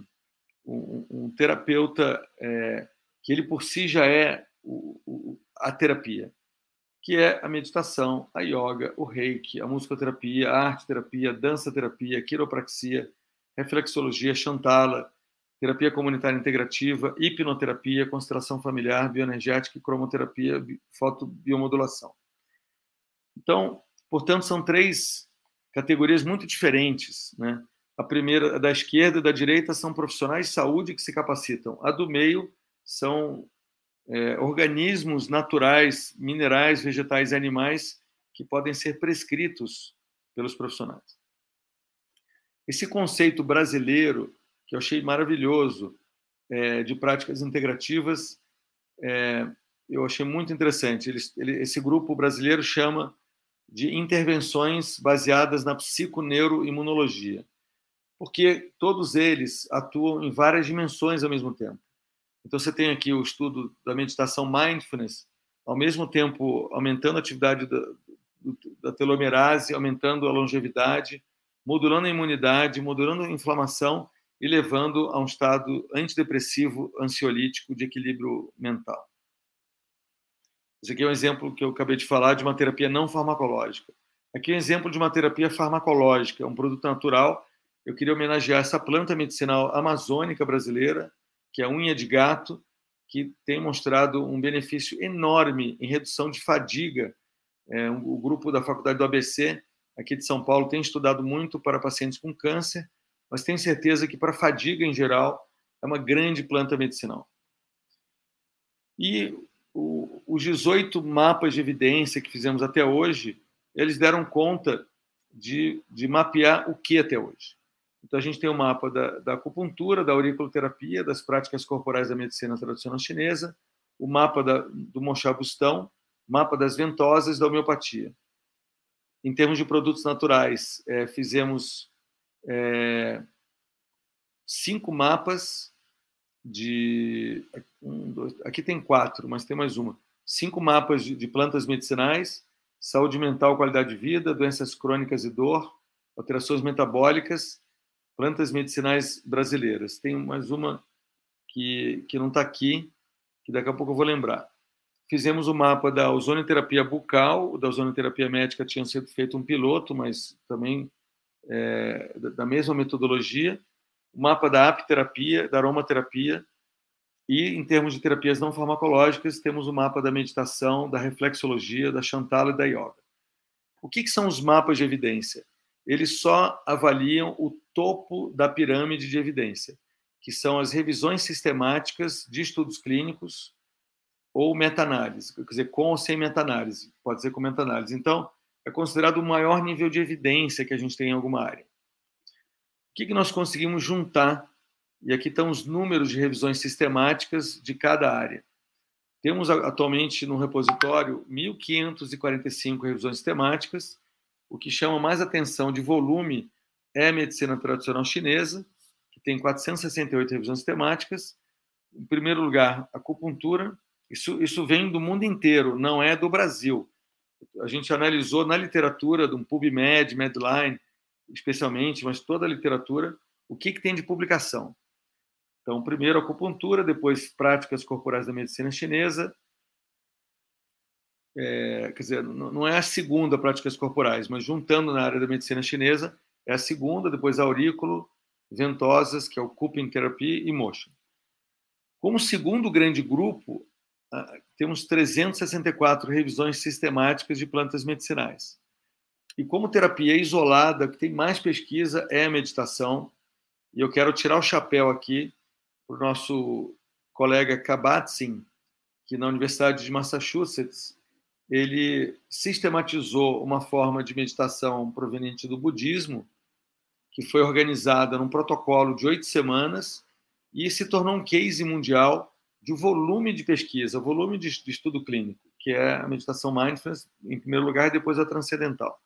terapeuta que ele por si já é a terapia, que é a meditação, a yoga, o reiki, a musicoterapia, a arte-terapia, a dança-terapia, a quiropraxia, reflexologia, Shantala, terapia comunitária integrativa, hipnoterapia, constelação familiar, bioenergética, cromoterapia, fotobiomodulação. Então, portanto, são 3 categorias muito diferentes, né? A primeira, a da esquerda e da direita, são profissionais de saúde que se capacitam. A do meio são organismos naturais, minerais, vegetais e animais que podem ser prescritos pelos profissionais. Esse conceito brasileiro, que eu achei maravilhoso, de práticas integrativas, eu achei muito interessante. Esse grupo brasileiro chama de intervenções baseadas na psiconeuroimunologia, porque todos eles atuam em várias dimensões ao mesmo tempo. Então, você tem aqui o estudo da meditação mindfulness, ao mesmo tempo aumentando a atividade da telomerase, aumentando a longevidade, modulando a imunidade, modulando a inflamação e levando a um estado antidepressivo, ansiolítico, de equilíbrio mental. Esse aqui é um exemplo que eu acabei de falar de uma terapia não farmacológica. Aqui é um exemplo de uma terapia farmacológica, é um produto natural. Eu queria homenagear essa planta medicinal amazônica brasileira, que é a unha de gato, que tem mostrado um benefício enorme em redução de fadiga. O grupo da Faculdade do ABC, aqui de São Paulo, tem estudado muito para pacientes com câncer, mas tenho certeza que para fadiga em geral é uma grande planta medicinal. E os 18 mapas de evidência que fizemos até hoje, eles deram conta de mapear o que até hoje. Então, a gente tem o mapa da acupuntura, da auriculoterapia, das práticas corporais da medicina tradicional chinesa, o mapa do Mochá-Bustão, o mapa das ventosas, da homeopatia. Em termos de produtos naturais, fizemos 5 mapas aqui tem 4, mas tem mais uma. 5 mapas de plantas medicinais, saúde mental, qualidade de vida, doenças crônicas e dor, alterações metabólicas, plantas medicinais brasileiras. Tem mais uma que não está aqui, que daqui a pouco eu vou lembrar. Fizemos o mapa da ozonoterapia bucal, da ozonoterapia médica tinha sido feito um piloto, mas também da mesma metodologia. O mapa da apiterapia, da aromaterapia, e em termos de terapias não farmacológicas, temos o mapa da meditação, da reflexologia, da Shantala e da yoga. O que são os mapas de evidência? Eles só avaliam o topo da pirâmide de evidência, que são as revisões sistemáticas de estudos clínicos ou meta-análise, quer dizer, com ou sem meta-análise, pode ser com meta-análise. Então, é considerado o maior nível de evidência que a gente tem em alguma área. O que nós conseguimos juntar? E aqui estão os números de revisões sistemáticas de cada área. Temos atualmente no repositório 1.545 revisões sistemáticas. O que chama mais atenção de volume é a medicina tradicional chinesa, que tem 468 revisões sistemáticas. Em primeiro lugar, a acupuntura. Isso vem do mundo inteiro, não é do Brasil. A gente analisou na literatura, do PubMed, Medline, especialmente, mas toda a literatura, o que tem de publicação. Então, primeiro a acupuntura, depois práticas corporais da medicina chinesa. Quer dizer, não é a segunda práticas corporais, mas juntando na área da medicina chinesa, é a segunda, depois aurículo, ventosas, que é o Cupping Therapy, e motion. Como segundo grande grupo, temos 364 revisões sistemáticas de plantas medicinais. E como terapia isolada, que tem mais pesquisa, é a meditação. E eu quero tirar o chapéu aqui para o nosso colega Kabat-Zinn, que na Universidade de Massachusetts, ele sistematizou uma forma de meditação proveniente do budismo, que foi organizada num protocolo de 8 semanas e se tornou um case mundial de volume de pesquisa, volume de estudo clínico, que é a meditação mindfulness, em primeiro lugar, e depois a transcendental.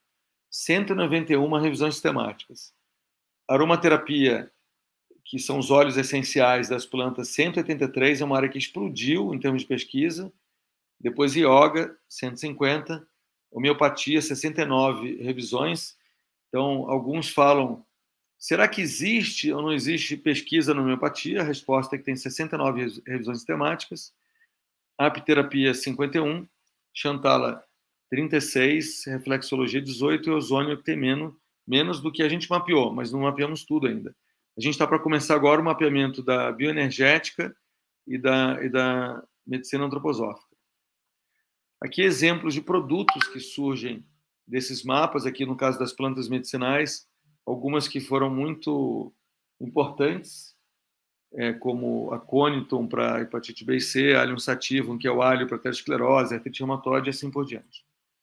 191 revisões sistemáticas. Aromaterapia, que são os óleos essenciais das plantas, 183, é uma área que explodiu em termos de pesquisa. Depois yoga, 150. Homeopatia, 69 revisões. Então, alguns falam, será que existe ou não existe pesquisa na homeopatia? A resposta é que tem 69 revisões sistemáticas. Apiterapia, 51. Chantala, 36. Reflexologia, 18. E ozônio, que tem menos do que a gente mapeou, mas não mapeamos tudo ainda. A gente está para começar agora o mapeamento da bioenergética e da medicina antroposófica. Aqui exemplos de produtos que surgem desses mapas, aqui no caso das plantas medicinais, algumas que foram muito importantes, como a Coniton para hepatite B e C, Allium sativum, que é o alho para aterosclerose, artrite reumatoide e assim por diante.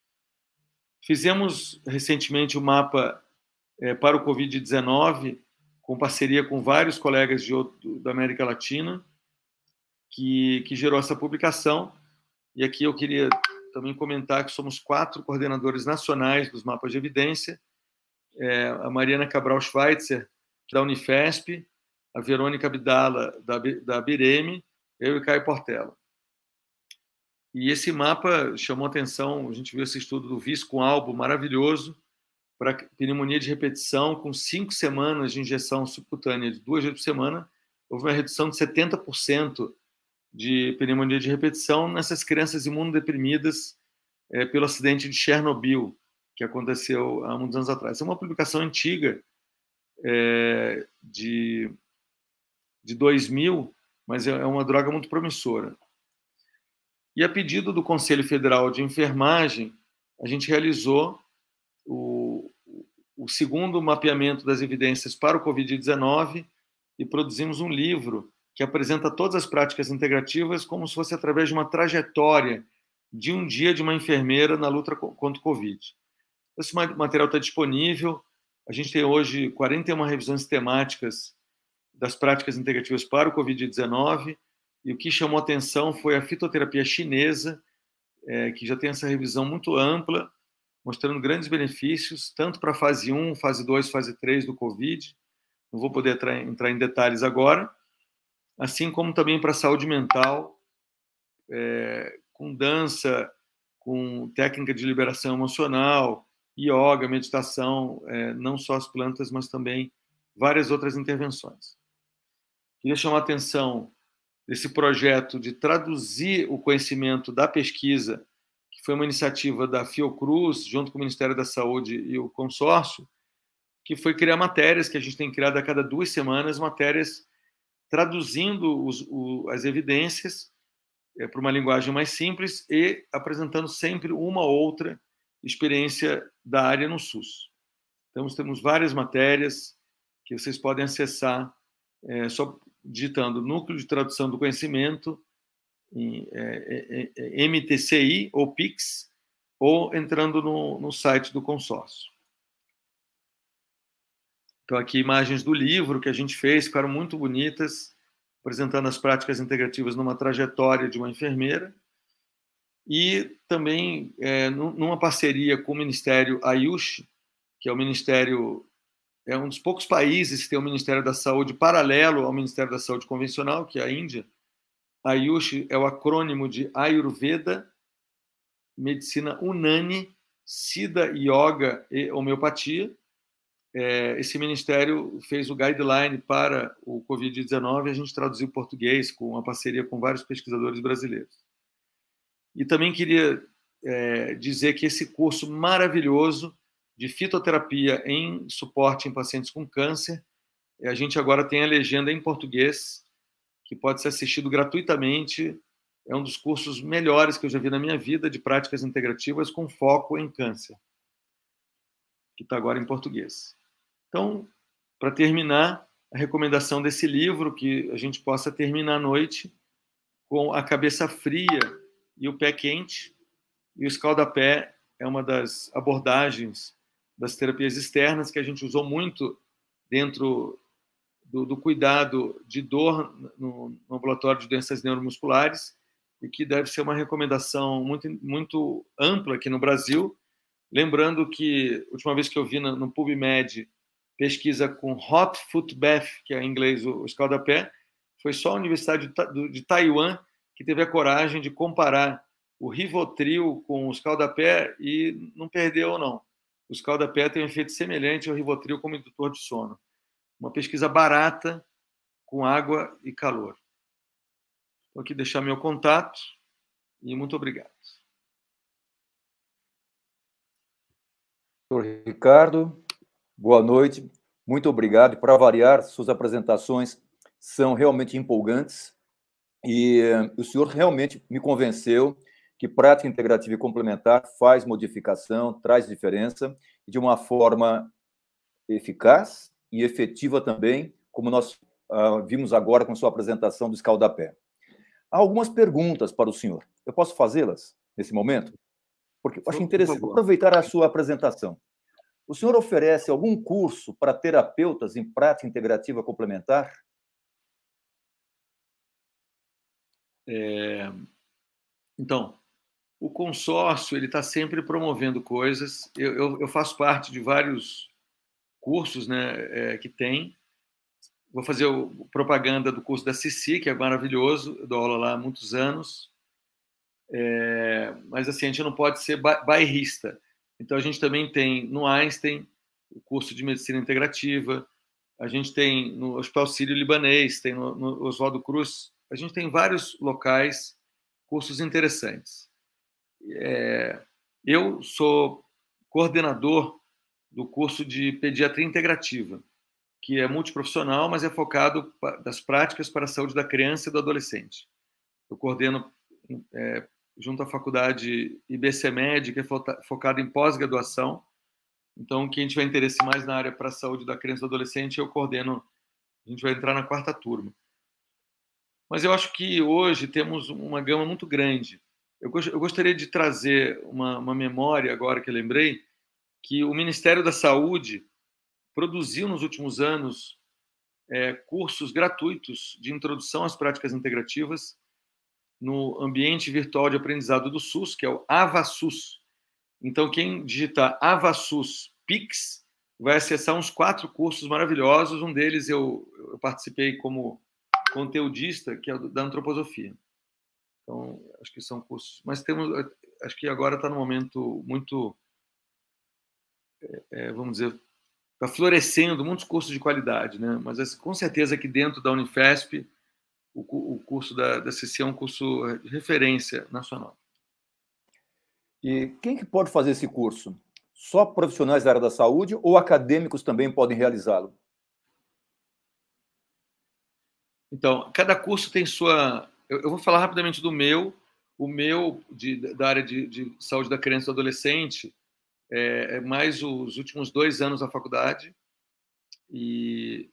Fizemos recentemente o mapa para o Covid-19, com parceria com vários colegas da América Latina, que gerou essa publicação. E aqui eu queria também comentar que somos 4 coordenadores nacionais dos mapas de evidência, a Mariana Cabral Schweitzer, da Unifesp, a Verônica Abdala, da BIREME, eu e Caio Portela. E esse mapa chamou atenção, a gente viu esse estudo do Visco Albo, maravilhoso, para pneumonia de repetição, com 5 semanas de injeção subcutânea de 2 vezes por semana, houve uma redução de 70% de pneumonia de repetição nessas crianças imunodeprimidas pelo acidente de Chernobyl, que aconteceu há muitos anos atrás. É uma publicação antiga, de 2000, mas é uma droga muito promissora. E a pedido do Conselho Federal de Enfermagem, a gente realizou o segundo mapeamento das evidências para o Covid-19 e produzimos um livro que apresenta todas as práticas integrativas como se fosse através de uma trajetória de um dia de uma enfermeira na luta contra o Covid. Esse material está disponível. A gente tem hoje 41 revisões temáticas das práticas integrativas para o Covid-19 e o que chamou atenção foi a fitoterapia chinesa, que já tem essa revisão muito ampla, mostrando grandes benefícios, tanto para a fase 1, fase 2, fase 3 do Covid. Não vou poder entrar em detalhes agora. Assim como também para a saúde mental, com dança, com técnica de liberação emocional, yoga, meditação, não só as plantas, mas também várias outras intervenções. Queria chamar a atenção desse projeto de traduzir o conhecimento da pesquisa, que foi uma iniciativa da Fiocruz, junto com o Ministério da Saúde e o consórcio, que foi criar matérias que a gente tem criado a cada 2 semanas, matérias traduzindo as evidências para uma linguagem mais simples e apresentando sempre uma ou outra experiência da área no SUS. Então, temos várias matérias que vocês podem acessar só digitando Núcleo de Tradução do Conhecimento, MTCI ou PIX, ou entrando no site do consórcio. Então, aqui imagens do livro que a gente fez, ficaram muito bonitas, apresentando as práticas integrativas numa trajetória de uma enfermeira. E também numa parceria com o Ministério Ayush, que é o Ministério, é um dos poucos países que tem o Ministério da Saúde paralelo ao Ministério da Saúde convencional, que é a Índia. Ayush é o acrônimo de Ayurveda, Medicina Unani, Siddha, Yoga e Homeopatia. Esse ministério fez o guideline para o Covid-19 e a gente traduziu em português com uma parceria com vários pesquisadores brasileiros. E também queria dizer que esse curso maravilhoso de fitoterapia em suporte em pacientes com câncer, a gente agora tem a legenda em português, que pode ser assistido gratuitamente. É um dos cursos melhores que eu já vi na minha vida de práticas integrativas com foco em câncer, que está agora em português. Então, para terminar, a recomendação desse livro, que a gente possa terminar à noite, com a cabeça fria e o pé quente. E o escaldapé é uma das abordagens das terapias externas que a gente usou muito dentro do cuidado de dor no ambulatório de doenças neuromusculares, e que deve ser uma recomendação muito ampla aqui no Brasil. Lembrando que, a última vez que eu vi no PubMed, pesquisa com hot foot bath, que é em inglês o escaldapé, foi só a Universidade de Taiwan que teve a coragem de comparar o Rivotril com o escaldapé e não perdeu, não. O escaldapé tem um efeito semelhante ao Rivotril como indutor de sono. Uma pesquisa barata, com água e calor. Vou aqui deixar meu contato e muito obrigado. Doutor Ricardo, boa noite, muito obrigado. E, para variar, suas apresentações são realmente empolgantes e o senhor realmente me convenceu que prática integrativa e complementar faz modificação, traz diferença, e de uma forma eficaz e efetiva também, como nós vimos agora com sua apresentação do escaldapé. Há algumas perguntas para o senhor. Eu posso fazê-las nesse momento? Porque eu acho interessante aproveitar a sua apresentação. O senhor oferece algum curso para terapeutas em prática integrativa complementar? Então, o consórcio ele está sempre promovendo coisas. Eu faço parte de vários cursos, né, que tem. Vou fazer propaganda do curso da Cici, que é maravilhoso. Eu dou aula lá há muitos anos. Mas assim, a gente não pode ser bairrista. Então, a gente também tem no Einstein o curso de medicina integrativa. A gente tem no Hospital Sírio-Libanês, tem no Oswaldo Cruz. A gente tem vários locais, cursos interessantes. Eu sou coordenador do curso de pediatria integrativa, que é multiprofissional, mas é focado das práticas para a saúde da criança e do adolescente. Eu coordeno junto à faculdade IBCMed, que é focada em pós-graduação. Então, quem tiver interesse mais na área para a saúde da criança e do adolescente, eu coordeno. A gente vai entrar na 4ª turma. Mas eu acho que hoje temos uma gama muito grande. Eu gostaria de trazer uma memória, agora que eu lembrei, que o Ministério da Saúde produziu nos últimos anos cursos gratuitos de introdução às práticas integrativas no ambiente virtual de aprendizado do SUS, que é o AvaSUS. Então, quem digitar AvaSUS Pix vai acessar uns 4 cursos maravilhosos. Um deles eu participei como conteudista, que é o da antroposofia. Então, acho que são cursos. Mas acho que agora está num momento muito, vamos dizer, está florescendo muitos cursos de qualidade, né? Mas com certeza aqui dentro da Unifesp, o curso da CC é um curso de referência nacional. E quem que pode fazer esse curso? Só profissionais da área da saúde ou acadêmicos também podem realizá-lo? Então, cada curso tem sua... Eu vou falar rapidamente do meu. O meu, da área de saúde da criança e do adolescente, é mais os últimos 2 anos da faculdade e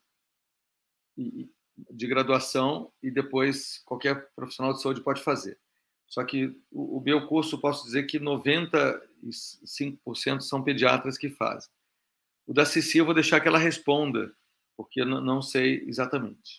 de graduação, e depois qualquer profissional de saúde pode fazer. Só que o meu curso, posso dizer que 95% são pediatras que fazem. O da Cici eu vou deixar que ela responda, porque eu não sei exatamente.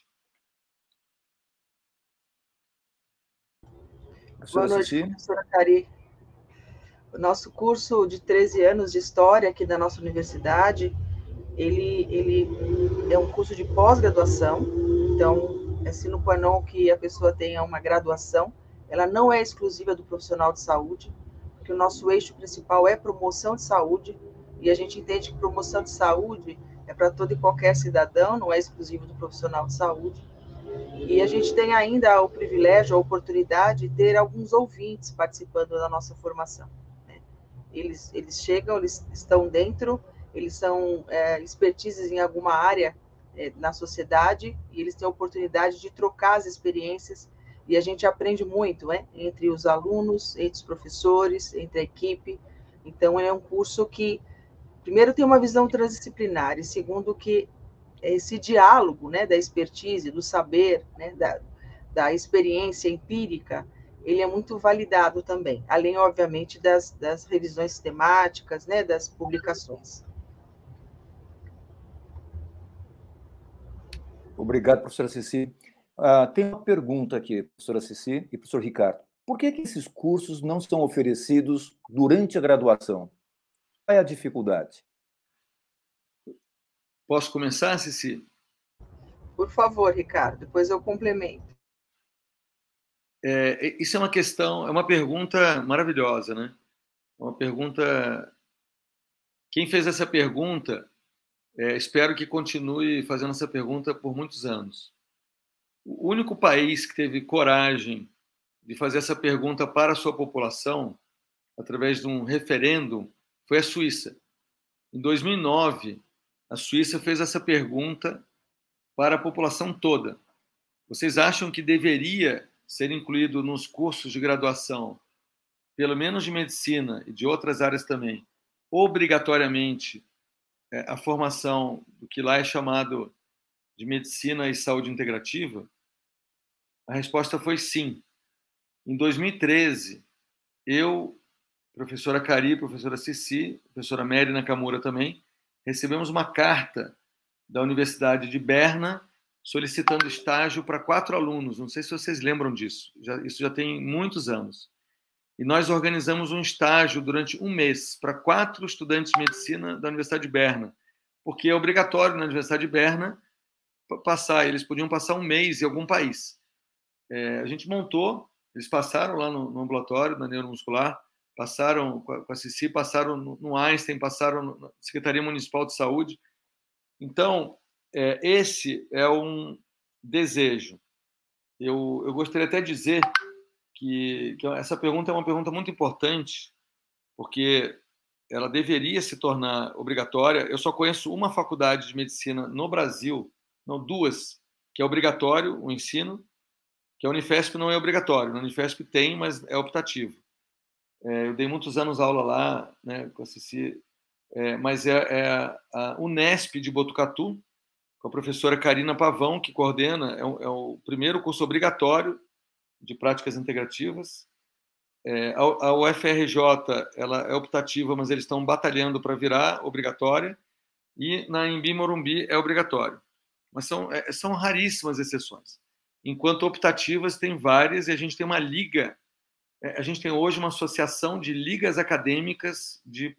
Boa noite, professora Cari. O nosso curso de 13 anos de História aqui da nossa universidade, ele é um curso de pós-graduação, então é sine qua non que a pessoa tenha uma graduação. Ela não é exclusiva do profissional de saúde, porque o nosso eixo principal é promoção de saúde, e a gente entende que promoção de saúde é para todo e qualquer cidadão, não é exclusivo do profissional de saúde. E a gente tem ainda o privilégio, a oportunidade de ter alguns ouvintes participando da nossa formação, né? Eles chegam, eles estão dentro, eles são expertises em alguma área na sociedade, e eles têm a oportunidade de trocar as experiências, e a gente aprende muito, né? Entre os alunos, entre os professores, entre a equipe. Então, é um curso que, primeiro, tem uma visão transdisciplinar, e segundo, que esse diálogo, né, da expertise, do saber, né, da experiência empírica, ele é muito validado também, além, obviamente, das revisões sistemáticas, né, das publicações. Obrigado, professora Ceci. Tem uma pergunta aqui, professora Ceci e professor Ricardo. Por que esses cursos não são oferecidos durante a graduação? Qual é a dificuldade? Posso começar, Ceci? Por favor, Ricardo, depois eu complemento. Isso é uma questão, é uma pergunta maravilhosa, né? Uma pergunta. Quem fez essa pergunta, espero que continue fazendo essa pergunta por muitos anos. O único país que teve coragem de fazer essa pergunta para a sua população, através de um referendo, foi a Suíça. Em 2009, a Suíça fez essa pergunta para a população toda. Vocês acham que deveria ser incluído nos cursos de graduação, pelo menos de medicina e de outras áreas também, obrigatoriamente, a formação do que lá é chamado de medicina e saúde integrativa? A resposta foi sim. Em 2013, eu, professora Cari, professora Ceci, professora Mary Nakamura também, recebemos uma carta da Universidade de Berna solicitando estágio para 4 alunos. Não sei se vocês lembram disso. Isso já tem muitos anos. E nós organizamos um estágio durante um mês para 4 estudantes de medicina da Universidade de Berna, porque é obrigatório na Universidade de Berna eles podiam passar um mês em algum país. A gente montou, eles passaram lá no ambulatório da neuromuscular, passaram com a Cici, passaram no Einstein, passaram na Secretaria Municipal de Saúde. Então, esse é um desejo. Eu gostaria até de dizer que essa pergunta é uma pergunta muito importante, porque ela deveria se tornar obrigatória. Eu só conheço uma faculdade de medicina no Brasil, não, 2, que é obrigatório o ensino, que a Unifesp não é obrigatório. Na Unifesp tem, mas é optativo. Eu dei muitos anos aula lá, né, com a Ceci, mas é a Unesp de Botucatu, com a professora Karina Pavão, que coordena, é o primeiro curso obrigatório de práticas integrativas. A UFRJ ela é optativa, mas eles estão batalhando para virar obrigatória, e na Embi Morumbi é obrigatório. Mas são raríssimas exceções. Enquanto optativas tem várias, e a gente tem uma liga, a gente tem hoje uma associação de ligas acadêmicas de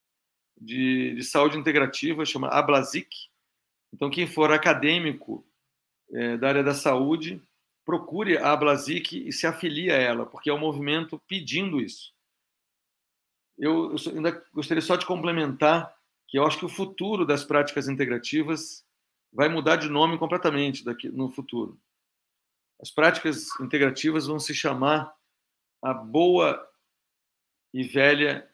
saúde integrativa, chama ABLASIC. Então, quem for acadêmico da área da saúde, procure a ABLASIC e se afilie a ela, porque é um movimento pedindo isso. Eu ainda gostaria só de complementar que eu acho que o futuro das práticas integrativas vai mudar de nome completamente no futuro. As práticas integrativas vão se chamar a boa e velha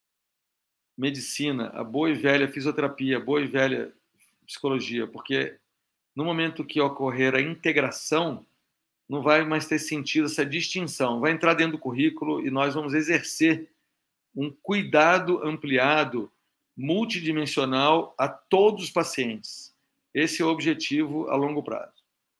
medicina, a boa e velha fisioterapia, a boa e velha psicologia, porque no momento que ocorrer a integração, não vai mais ter sentido essa distinção. Vai entrar dentro do currículo e nós vamos exercer um cuidado ampliado, multidimensional a todos os pacientes. Esse é o objetivo a longo prazo.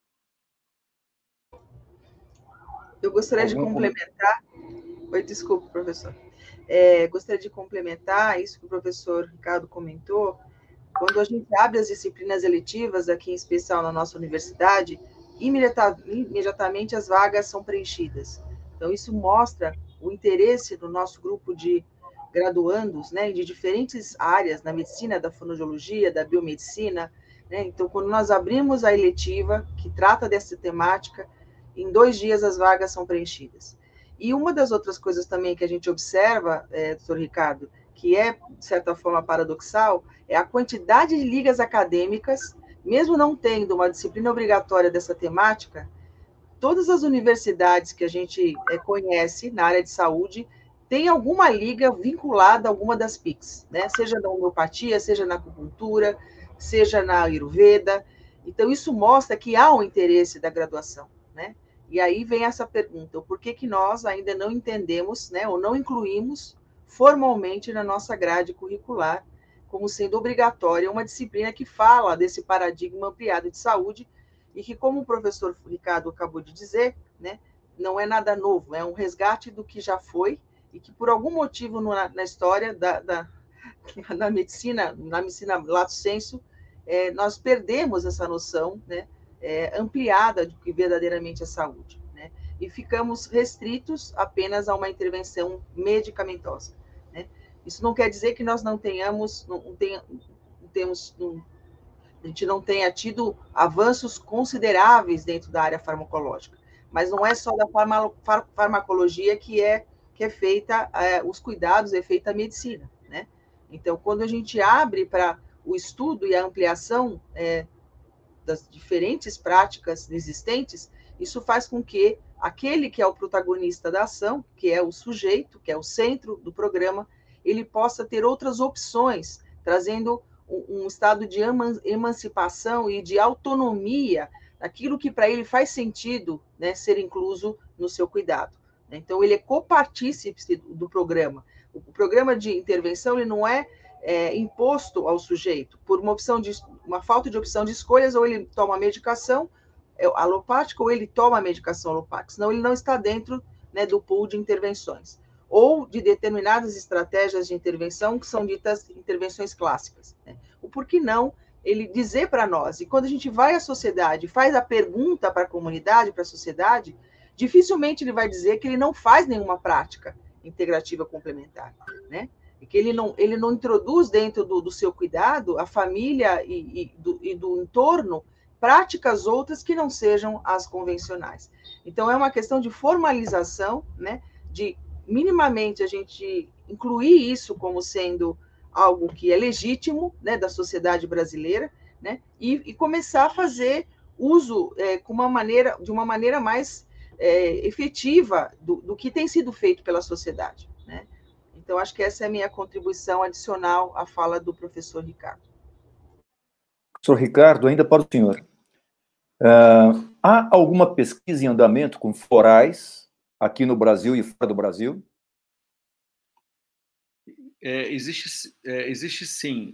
Eu gostaria de complementar. Oi, desculpa, professor. Gostaria de complementar isso que o professor Ricardo comentou. Quando a gente abre as disciplinas eletivas, aqui em especial na nossa universidade, imediatamente as vagas são preenchidas. Então, isso mostra o interesse do nosso grupo de graduandos, né, de diferentes áreas, na medicina, da fonoaudiologia, da biomedicina, né? Então, quando nós abrimos a eletiva, que trata dessa temática, em 2 dias as vagas são preenchidas. E uma das outras coisas também que a gente observa, doutor Ricardo, que é, de certa forma, paradoxal, é a quantidade de ligas acadêmicas, mesmo não tendo uma disciplina obrigatória dessa temática, todas as universidades que a gente conhece na área de saúde têm alguma liga vinculada a alguma das PICs, né? Seja na homeopatia, seja na acupuntura, seja na Ayurveda. Então, isso mostra que há um interesse da graduação, né? E aí vem essa pergunta, por que nós ainda não entendemos, né, ou não incluímos formalmente na nossa grade curricular como sendo obrigatória uma disciplina que fala desse paradigma ampliado de saúde, e que, como o professor Ricardo acabou de dizer, né, não é nada novo, é um resgate do que já foi e que, por algum motivo na história na medicina lato sensu, nós perdemos essa noção, né, ampliada do que verdadeiramente é saúde, né, e ficamos restritos apenas a uma intervenção medicamentosa, né. Isso não quer dizer que nós não tenhamos, a gente não tenha tido avanços consideráveis dentro da área farmacológica, mas não é só da farmacologia que é feita os cuidados, é feita a medicina, né? Então, quando a gente abre para o estudo e a ampliação das diferentes práticas existentes, isso faz com que aquele que é o protagonista da ação, que é o sujeito, que é o centro do programa, ele possa ter outras opções, trazendo um estado de emancipação e de autonomia, aquilo que para ele faz sentido, né, ser incluso no seu cuidado. Então, ele é copartícipe do programa. O programa de intervenção ele não é imposto ao sujeito por uma falta de opção de escolhas, ou ele toma a medicação alopática ou ele toma a medicação alopática, senão ele não está dentro, né, do pool de intervenções, ou de determinadas estratégias de intervenção que são ditas intervenções clássicas, né? O porquê não ele dizer para nós, e quando a gente vai à sociedade, faz a pergunta para a comunidade, para a sociedade, dificilmente ele vai dizer que ele não faz nenhuma prática integrativa complementar, né? E que ele não introduz dentro do seu cuidado a família e do entorno práticas outras que não sejam as convencionais. Então, é uma questão de formalização, né, de minimamente a gente incluir isso como sendo algo que é legítimo, né, da sociedade brasileira, né, e começar a fazer uso de uma maneira mais efetiva do que tem sido feito pela sociedade, né? Então, acho que essa é a minha contribuição adicional à fala do professor Ricardo. Professor Ricardo, ainda para o senhor. Há alguma pesquisa em andamento com florais aqui no Brasil e fora do Brasil? Existe sim.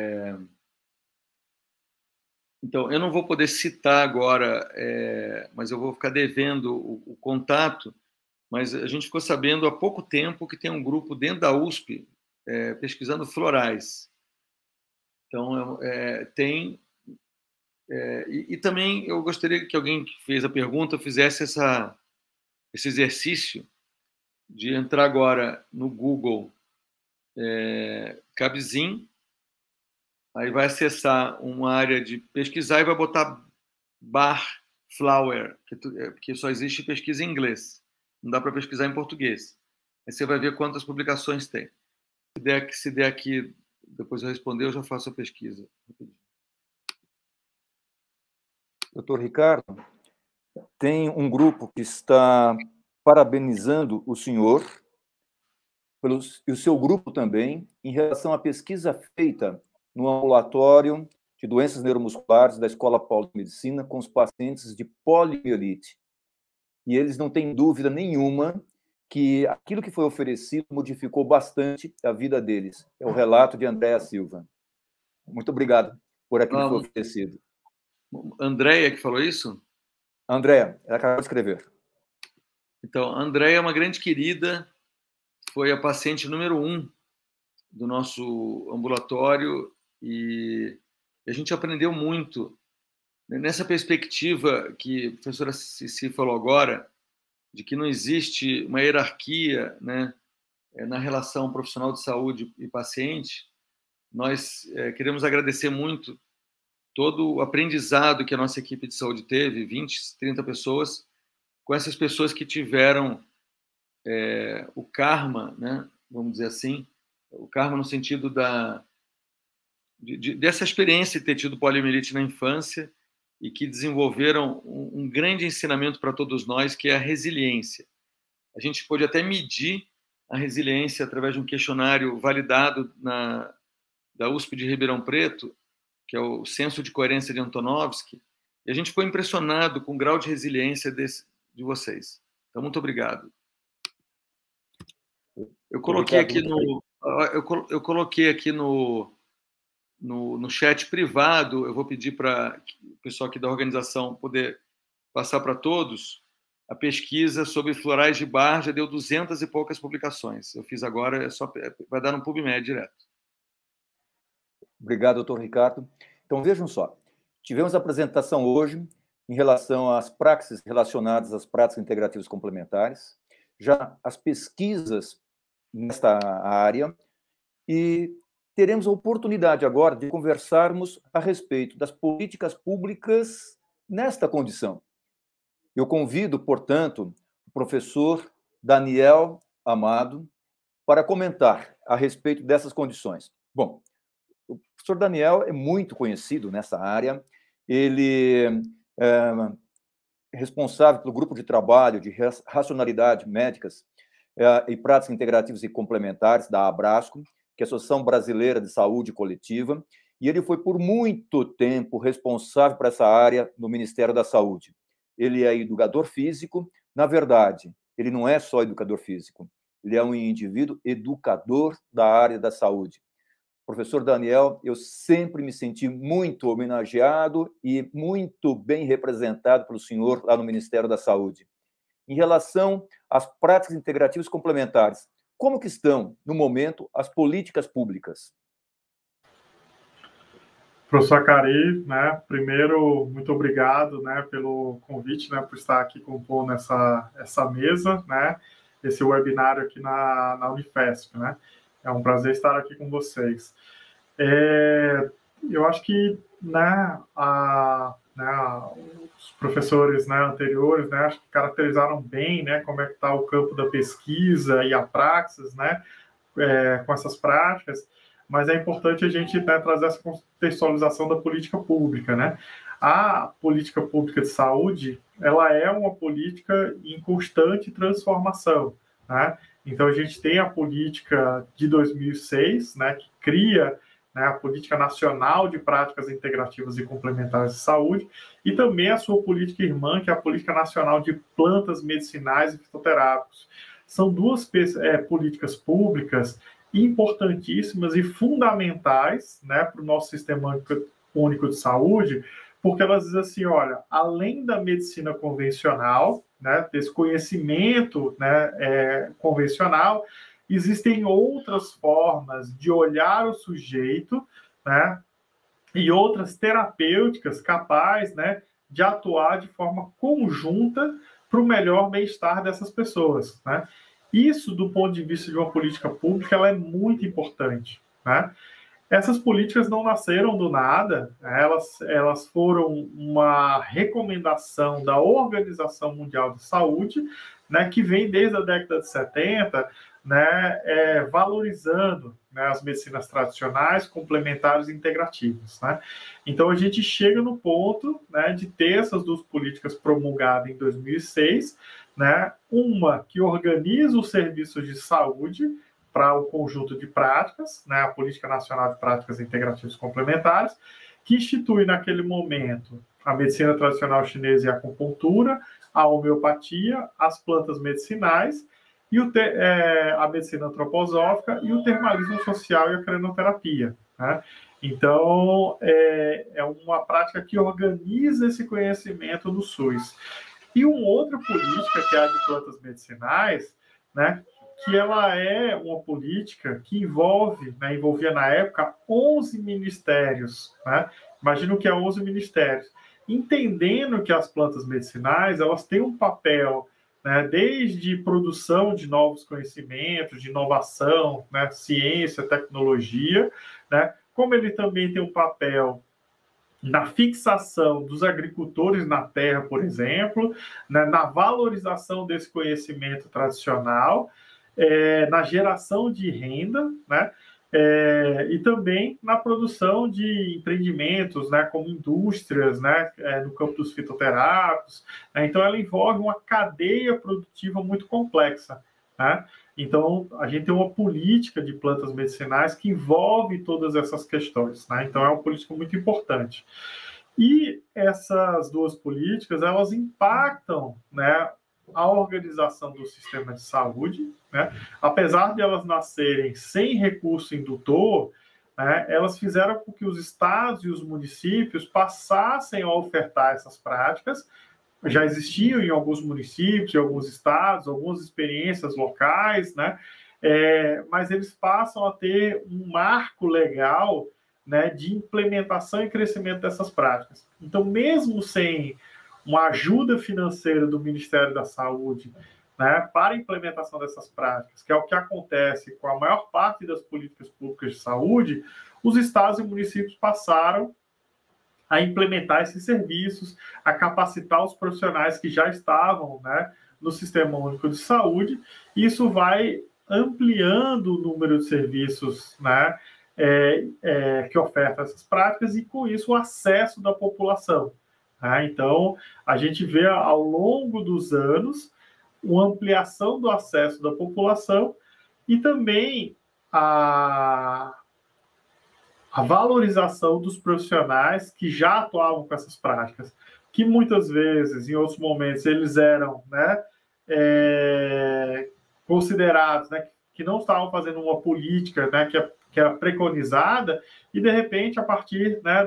Então, eu não vou poder citar agora, mas eu vou ficar devendo o contato, mas a gente ficou sabendo há pouco tempo que tem um grupo dentro da USP pesquisando florais. Então, tem... E também eu gostaria que alguém que fez a pergunta fizesse esse exercício de entrar agora no Google Cabzin, aí vai acessar uma área de pesquisar e vai botar bar flower, que só existe pesquisa em inglês, não dá para pesquisar em português. Aí você vai ver quantas publicações tem. Se der aqui, depois eu responder, eu já faço a pesquisa. Doutor Ricardo, tem um grupo que está parabenizando o senhor e o seu grupo também em relação à pesquisa feita no ambulatório de doenças neuromusculares da Escola Paulista de Medicina com os pacientes de poliomielite. E eles não têm dúvida nenhuma que aquilo que foi oferecido modificou bastante a vida deles. É o relato de Andréa Silva. Muito obrigado por aquilo que foi oferecido. Andréia que falou isso? Andréa, ela acabou de escrever. Então, a Andréia é uma grande querida, foi a paciente número 1 do nosso ambulatório e a gente aprendeu muito nessa perspectiva que a professora Cici falou agora, de que não existe uma hierarquia, né, na relação profissional de saúde e paciente. Nós queremos agradecer muito todo o aprendizado que a nossa equipe de saúde teve, 20, 30 pessoas, com essas pessoas que tiveram o karma, né, vamos dizer assim, o karma no sentido dessa experiência de ter tido poliomielite na infância e que desenvolveram um grande ensinamento para todos nós, que é a resiliência. A gente pôde até medir a resiliência através de um questionário validado da USP de Ribeirão Preto, que é o Senso de Coerência de Antonovsky, e a gente ficou impressionado com o grau de resiliência de vocês. Então, muito obrigado. Eu coloquei aqui no no chat privado, eu vou pedir para o pessoal aqui da organização poder passar para todos. A pesquisa sobre florais de bar já deu 200 e poucas publicações. Eu fiz agora, vai dar no PubMed direto. Obrigado, doutor Ricardo. Então, vejam só. Tivemos a apresentação hoje em relação às praxis relacionadas às práticas integrativas complementares, já as pesquisas nesta área, e teremos a oportunidade agora de conversarmos a respeito das políticas públicas nesta condição. Eu convido, portanto, o professor Daniel Amado para comentar a respeito dessas condições. Bom, o professor Daniel é muito conhecido nessa área, ele é responsável pelo grupo de trabalho de racionalidade médicas e práticas integrativas e complementares da Abrasco, que é a Associação Brasileira de Saúde Coletiva, e ele foi por muito tempo responsável por essa área no Ministério da Saúde. Ele é educador físico, na verdade, ele não é só educador físico, ele é um indivíduo educador da área da saúde. Professor Daniel, eu sempre me senti muito homenageado e muito bem representado pelo senhor lá no Ministério da Saúde. Em relação às práticas integrativas complementares, como que estão, no momento, as políticas públicas? Professor Acari, né, primeiro, muito obrigado, né, pelo convite, né, por estar aqui compondo essa mesa, né, esse webinário aqui na Unifesp, né. É um prazer estar aqui com vocês. Eu acho que, né, os professores, né, anteriores, né, acho que caracterizaram bem, né, como é que está o campo da pesquisa e a praxis, né, com essas práticas, mas é importante a gente, né, trazer essa contextualização da política pública, né? A política pública de saúde, ela é uma política em constante transformação, né? Então, a gente tem a política de 2006, né, que cria, né, a Política Nacional de Práticas Integrativas e Complementares de Saúde, e também a sua política irmã, que é a Política Nacional de Plantas Medicinais e Fitoterápicos. São duas políticas públicas importantíssimas e fundamentais, né, para o nosso Sistema Único de Saúde, porque elas dizem assim, olha, além da medicina convencional, né, desse conhecimento, né, convencional, existem outras formas de olhar o sujeito, né, e outras terapêuticas capazes, né, de atuar de forma conjunta para o melhor bem-estar dessas pessoas, né? Isso, do ponto de vista de uma política pública, ela é muito importante, né? Essas políticas não nasceram do nada, elas foram uma recomendação da Organização Mundial de Saúde, né, que vem desde a década de 70, né, valorizando, né, as medicinas tradicionais, complementares e integrativas, né? Então, a gente chega no ponto, né, de ter essas duas políticas promulgadas em 2006, né, uma que organiza os serviços de saúde para o conjunto de práticas, né, a Política Nacional de Práticas Integrativas Complementares, que institui naquele momento a medicina tradicional chinesa e a acupuntura, a homeopatia, as plantas medicinais, e a medicina antroposófica e o termalismo social e a crenoterapia, né? Então, é uma prática que organiza esse conhecimento do SUS. E uma outra política, que é a de plantas medicinais, né, que ela é uma política que envolvia na época 11 ministérios, né? Imagina o que é 11 ministérios. Entendendo que as plantas medicinais, elas têm um papel, né, desde produção de novos conhecimentos, de inovação, né, ciência, tecnologia, né, como ele também tem um papel na fixação dos agricultores na terra, por exemplo, né, na valorização desse conhecimento tradicional, na geração de renda, né, e também na produção de empreendimentos, né, como indústrias, né, no campo dos fitoterápicos, né? Então, ela envolve uma cadeia produtiva muito complexa, né? Então, a gente tem uma política de plantas medicinais que envolve todas essas questões, né? Então, é uma política muito importante. E essas duas políticas, elas impactam, né, a organização do sistema de saúde, né? Apesar de elas nascerem sem recurso indutor, né, elas fizeram com que os estados e os municípios passassem a ofertar essas práticas. Já existiam em alguns municípios, em alguns estados, algumas experiências locais, né, mas eles passam a ter um marco legal, né, de implementação e crescimento dessas práticas. Então, mesmo sem uma ajuda financeira do Ministério da Saúde, né, para a implementação dessas práticas, que é o que acontece com a maior parte das políticas públicas de saúde, os estados e municípios passaram a implementar esses serviços, a capacitar os profissionais que já estavam, né, no Sistema Único de Saúde. Isso vai ampliando o número de serviços, né, que ofertam essas práticas e, com isso, o acesso da população. Né? Então, a gente vê ao longo dos anos uma ampliação do acesso da população e também a valorização dos profissionais que já atuavam com essas práticas, que muitas vezes, em outros momentos, eles eram, né, considerados, né, que não estavam fazendo uma política, né, que era preconizada, e, de repente, a partir, né,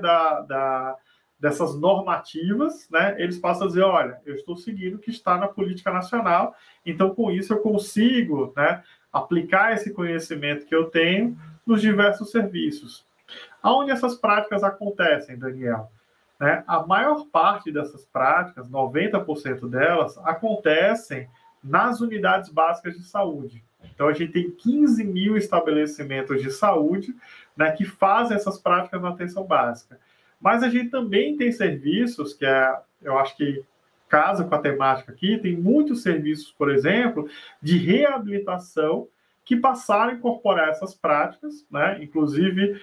dessas normativas, né, eles passam a dizer, olha, eu estou seguindo o que está na política nacional, então, com isso, eu consigo, né, aplicar esse conhecimento que eu tenho nos diversos serviços. Aonde essas práticas acontecem, Daniel? Né? A maior parte dessas práticas, 90% delas, acontecem nas unidades básicas de saúde. Então, a gente tem 15 mil estabelecimentos de saúde, né, que fazem essas práticas na atenção básica. Mas a gente também tem serviços, que eu acho que casa com a temática aqui, tem muitos serviços, por exemplo, de reabilitação que passaram a incorporar essas práticas, né? Inclusive,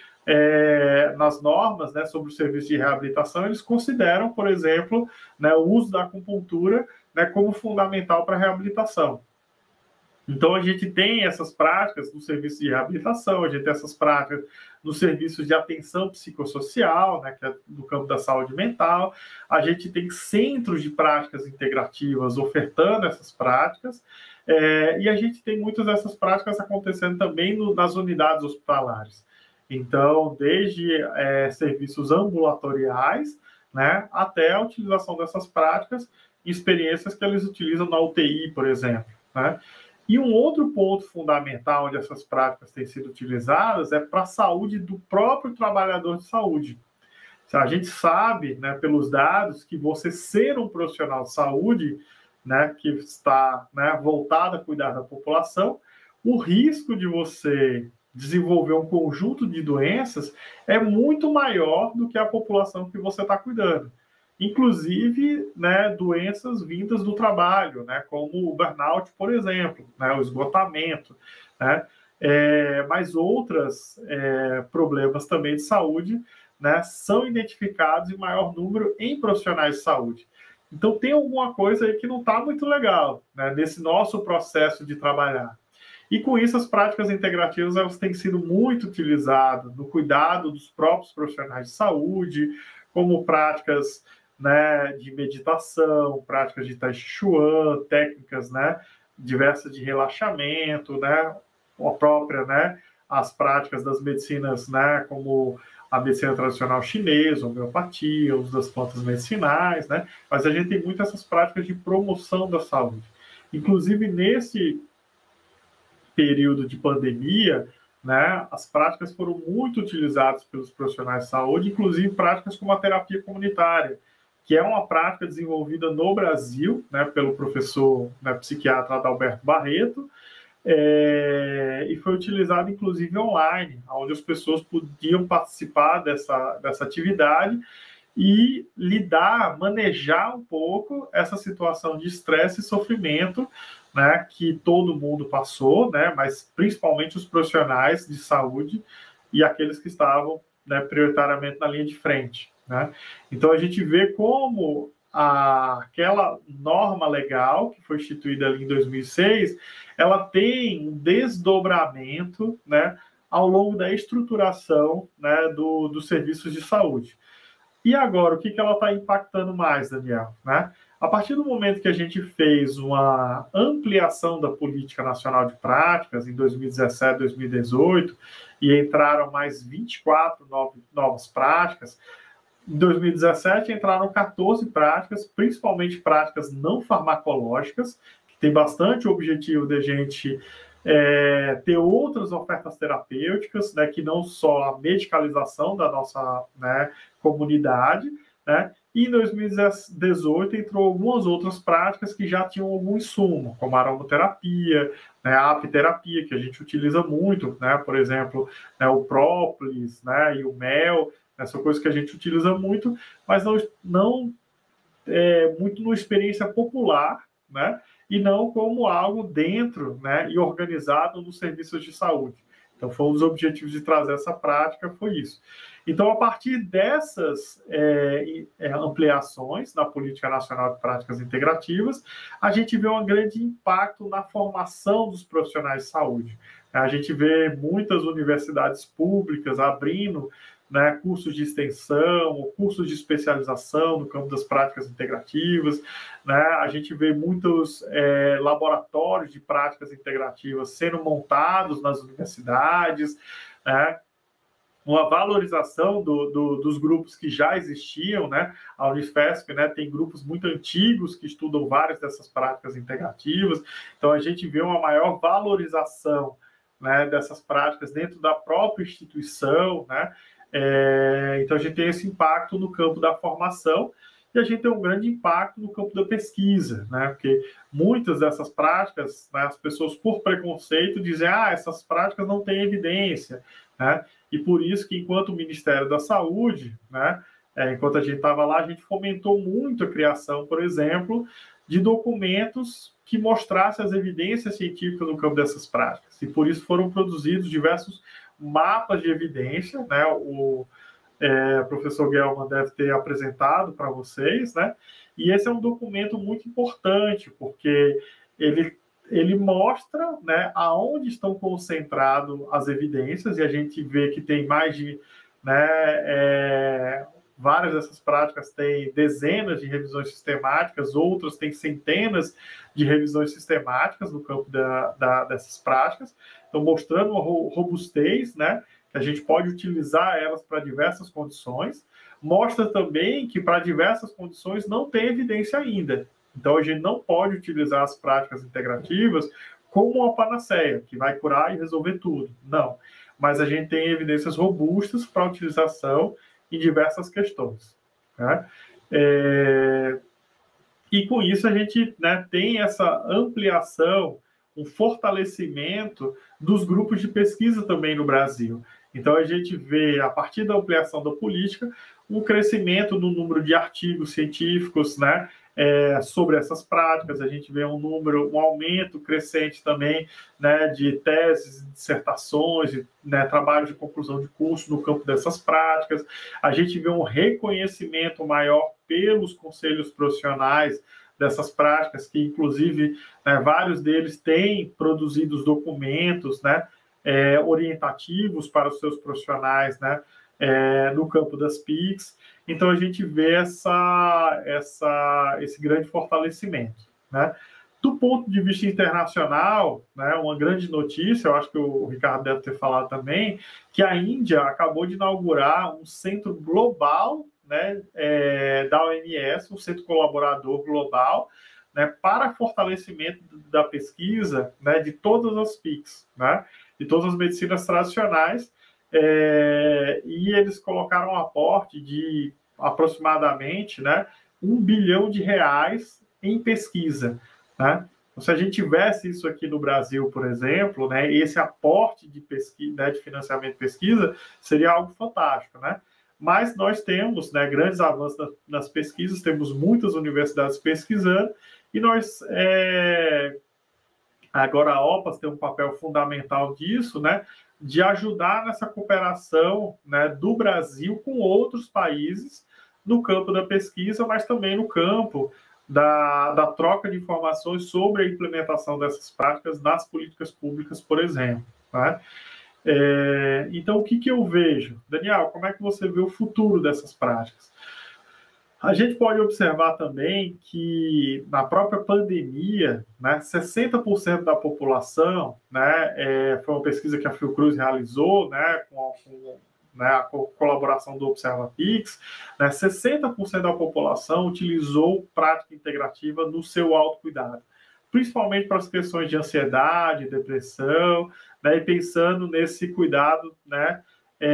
nas normas, né, sobre o serviço de reabilitação, eles consideram, por exemplo, né, o uso da acupuntura, né, como fundamental para a reabilitação. Então, a gente tem essas práticas no serviço de reabilitação, a gente tem essas práticas no serviço de atenção psicossocial, né, que é do campo da saúde mental, a gente tem centros de práticas integrativas ofertando essas práticas, e a gente tem muitas dessas práticas acontecendo também nas unidades hospitalares. Então, desde serviços ambulatoriais, né, até a utilização dessas práticas, experiências que eles utilizam na UTI, por exemplo, né? E um outro ponto fundamental onde essas práticas têm sido utilizadas é para a saúde do próprio trabalhador de saúde. A gente sabe, né, pelos dados, que você ser um profissional de saúde, né, que está, né, voltado a cuidar da população, o risco de você desenvolver um conjunto de doenças é muito maior do que a população que você está cuidando. Inclusive, né, doenças vindas do trabalho, né, como o burnout, por exemplo, né, o esgotamento, né, mas outros problemas também de saúde, né, são identificados em maior número em profissionais de saúde. Então, tem alguma coisa aí que não está muito legal, né, nesse nosso processo de trabalhar. E, com isso, as práticas integrativas elas têm sido muito utilizadas no cuidado dos próprios profissionais de saúde, como práticas, né, de meditação, práticas de Tai Chi Chuan, técnicas, né, diversas de relaxamento, né, a própria, né, as práticas das medicinas, né, como a medicina tradicional chinesa, a homeopatia, o uso das plantas medicinais, né, mas a gente tem muitas essas práticas de promoção da saúde. Inclusive, nesse período de pandemia, né, as práticas foram muito utilizadas pelos profissionais de saúde, inclusive práticas como a terapia comunitária, que é uma prática desenvolvida no Brasil, né, pelo professor, né, psiquiatra Adalberto Barreto, e foi utilizada, inclusive, online, onde as pessoas podiam participar dessa atividade e manejar um pouco essa situação de estresse e sofrimento, né, que todo mundo passou, né, mas principalmente os profissionais de saúde e aqueles que estavam, né, prioritariamente na linha de frente. Né? Então, a gente vê como aquela norma legal que foi instituída ali em 2006, ela tem um desdobramento, né, ao longo da estruturação, né, dos serviços de saúde. E agora, o que ela está impactando mais, Daniel? Né? A partir do momento que a gente fez uma ampliação da Política Nacional de Práticas, em 2017, 2018, e entraram mais 24 novas práticas, em 2017 entraram 14 práticas, principalmente práticas não farmacológicas, que tem bastante objetivo de a gente ter outras ofertas terapêuticas, né, que não só a medicalização da nossa, né, comunidade, né? E em 2018 entrou algumas outras práticas que já tinham algum insumo, como a aromaterapia, né, a apiterapia, que a gente utiliza muito, né? Por exemplo, né, o própolis, né, e o mel, né, são coisas que a gente utiliza muito, mas não muito numa experiência popular, né? E não como algo dentro, né, e organizado nos serviços de saúde. Então, foi um dos objetivos de trazer essa prática, foi isso. Então, a partir dessas ampliações na Política Nacional de Práticas Integrativas, a gente vê um grande impacto na formação dos profissionais de saúde. A gente vê muitas universidades públicas abrindo, né, cursos de extensão, cursos de especialização no campo das práticas integrativas, né? A gente vê muitos laboratórios de práticas integrativas sendo montados nas universidades, né? Uma valorização dos grupos que já existiam, né? A Unifesp, né, tem grupos muito antigos que estudam várias dessas práticas integrativas, então a gente vê uma maior valorização, né, dessas práticas dentro da própria instituição, né? Então a gente tem esse impacto no campo da formação e a gente tem um grande impacto no campo da pesquisa, né? Porque muitas dessas práticas, né, as pessoas por preconceito dizem, essas práticas não têm evidência, né? E por isso que enquanto o Ministério da Saúde, né, enquanto a gente estava lá, a gente fomentou muito a criação, por exemplo, de documentos que mostrassem as evidências científicas no campo dessas práticas. E por isso foram produzidos diversos mapas de evidência, né? O professor Gelman deve ter apresentado para vocês, né? E esse é um documento muito importante, porque ele mostra, né, aonde estão concentradas as evidências, e a gente vê que tem mais de, né, várias dessas práticas têm dezenas de revisões sistemáticas, outras têm centenas de revisões sistemáticas no campo dessas práticas, então mostrando uma robustez, né, que a gente pode utilizar elas para diversas condições. Mostra também que para diversas condições não tem evidência ainda. Então a gente não pode utilizar as práticas integrativas como uma panaceia, que vai curar e resolver tudo. Não. Mas a gente tem evidências robustas para utilização em diversas questões, né? E com isso a gente, né, tem essa ampliação, um fortalecimento dos grupos de pesquisa também no Brasil. Então a gente vê, a partir da ampliação da política, um crescimento no número de artigos científicos, né, sobre essas práticas. A gente vê um aumento crescente também, né, de teses, dissertações, né, trabalhos de conclusão de curso no campo dessas práticas. A gente vê um reconhecimento maior pelos conselhos profissionais dessas práticas, que inclusive, né, vários deles têm produzido os documentos, né, orientativos para os seus profissionais, né, no campo das PICs. Então a gente vê esse grande fortalecimento, né? Do ponto de vista internacional, né, uma grande notícia, eu acho que o Ricardo deve ter falado também, que a Índia acabou de inaugurar um centro global, né, da OMS, um centro colaborador global, né, para fortalecimento da pesquisa, né, de todas as PICs, né, de todas as medicinas tradicionais, e eles colocaram um aporte de aproximadamente, né, R$1 bilhão em pesquisa, né? Então, se a gente tivesse isso aqui no Brasil, por exemplo, né, esse aporte de pesquisa, né, de financiamento de pesquisa, seria algo fantástico, né? Mas nós temos, né, grandes avanços nas pesquisas, temos muitas universidades pesquisando, e nós, agora a OPAS tem um papel fundamental disso, né, de ajudar nessa cooperação, né, do Brasil com outros países no campo da pesquisa, mas também no campo da troca de informações sobre a implementação dessas práticas nas políticas públicas, por exemplo, né? Então, o que eu vejo? Daniel, como é que você vê o futuro dessas práticas? A gente pode observar também que na própria pandemia, né, 60% da população, né, foi uma pesquisa que a Fiocruz realizou, né, né, a colaboração do ObservaPix, né, 60% da população utilizou prática integrativa no seu autocuidado, principalmente para as questões de ansiedade, depressão, né, e pensando nesse cuidado, né,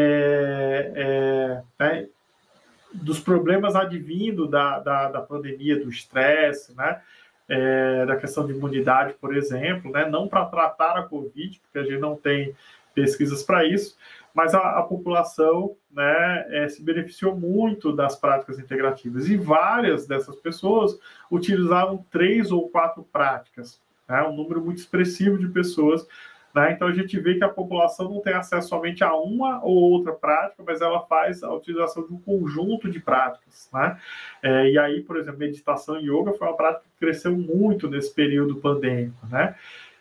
dos problemas advindo da pandemia, do estresse, né, da questão de imunidade, por exemplo, né, não para tratar a Covid, porque a gente não tem pesquisas para isso, mas a população, né, se beneficiou muito das práticas integrativas, e várias dessas pessoas utilizavam 3 ou 4 práticas, né, um número muito expressivo de pessoas, né? Então a gente vê que a população não tem acesso somente a uma ou outra prática, mas ela faz a utilização de um conjunto de práticas, né? E aí, por exemplo, meditação e yoga foi uma prática que cresceu muito nesse período pandêmico, né?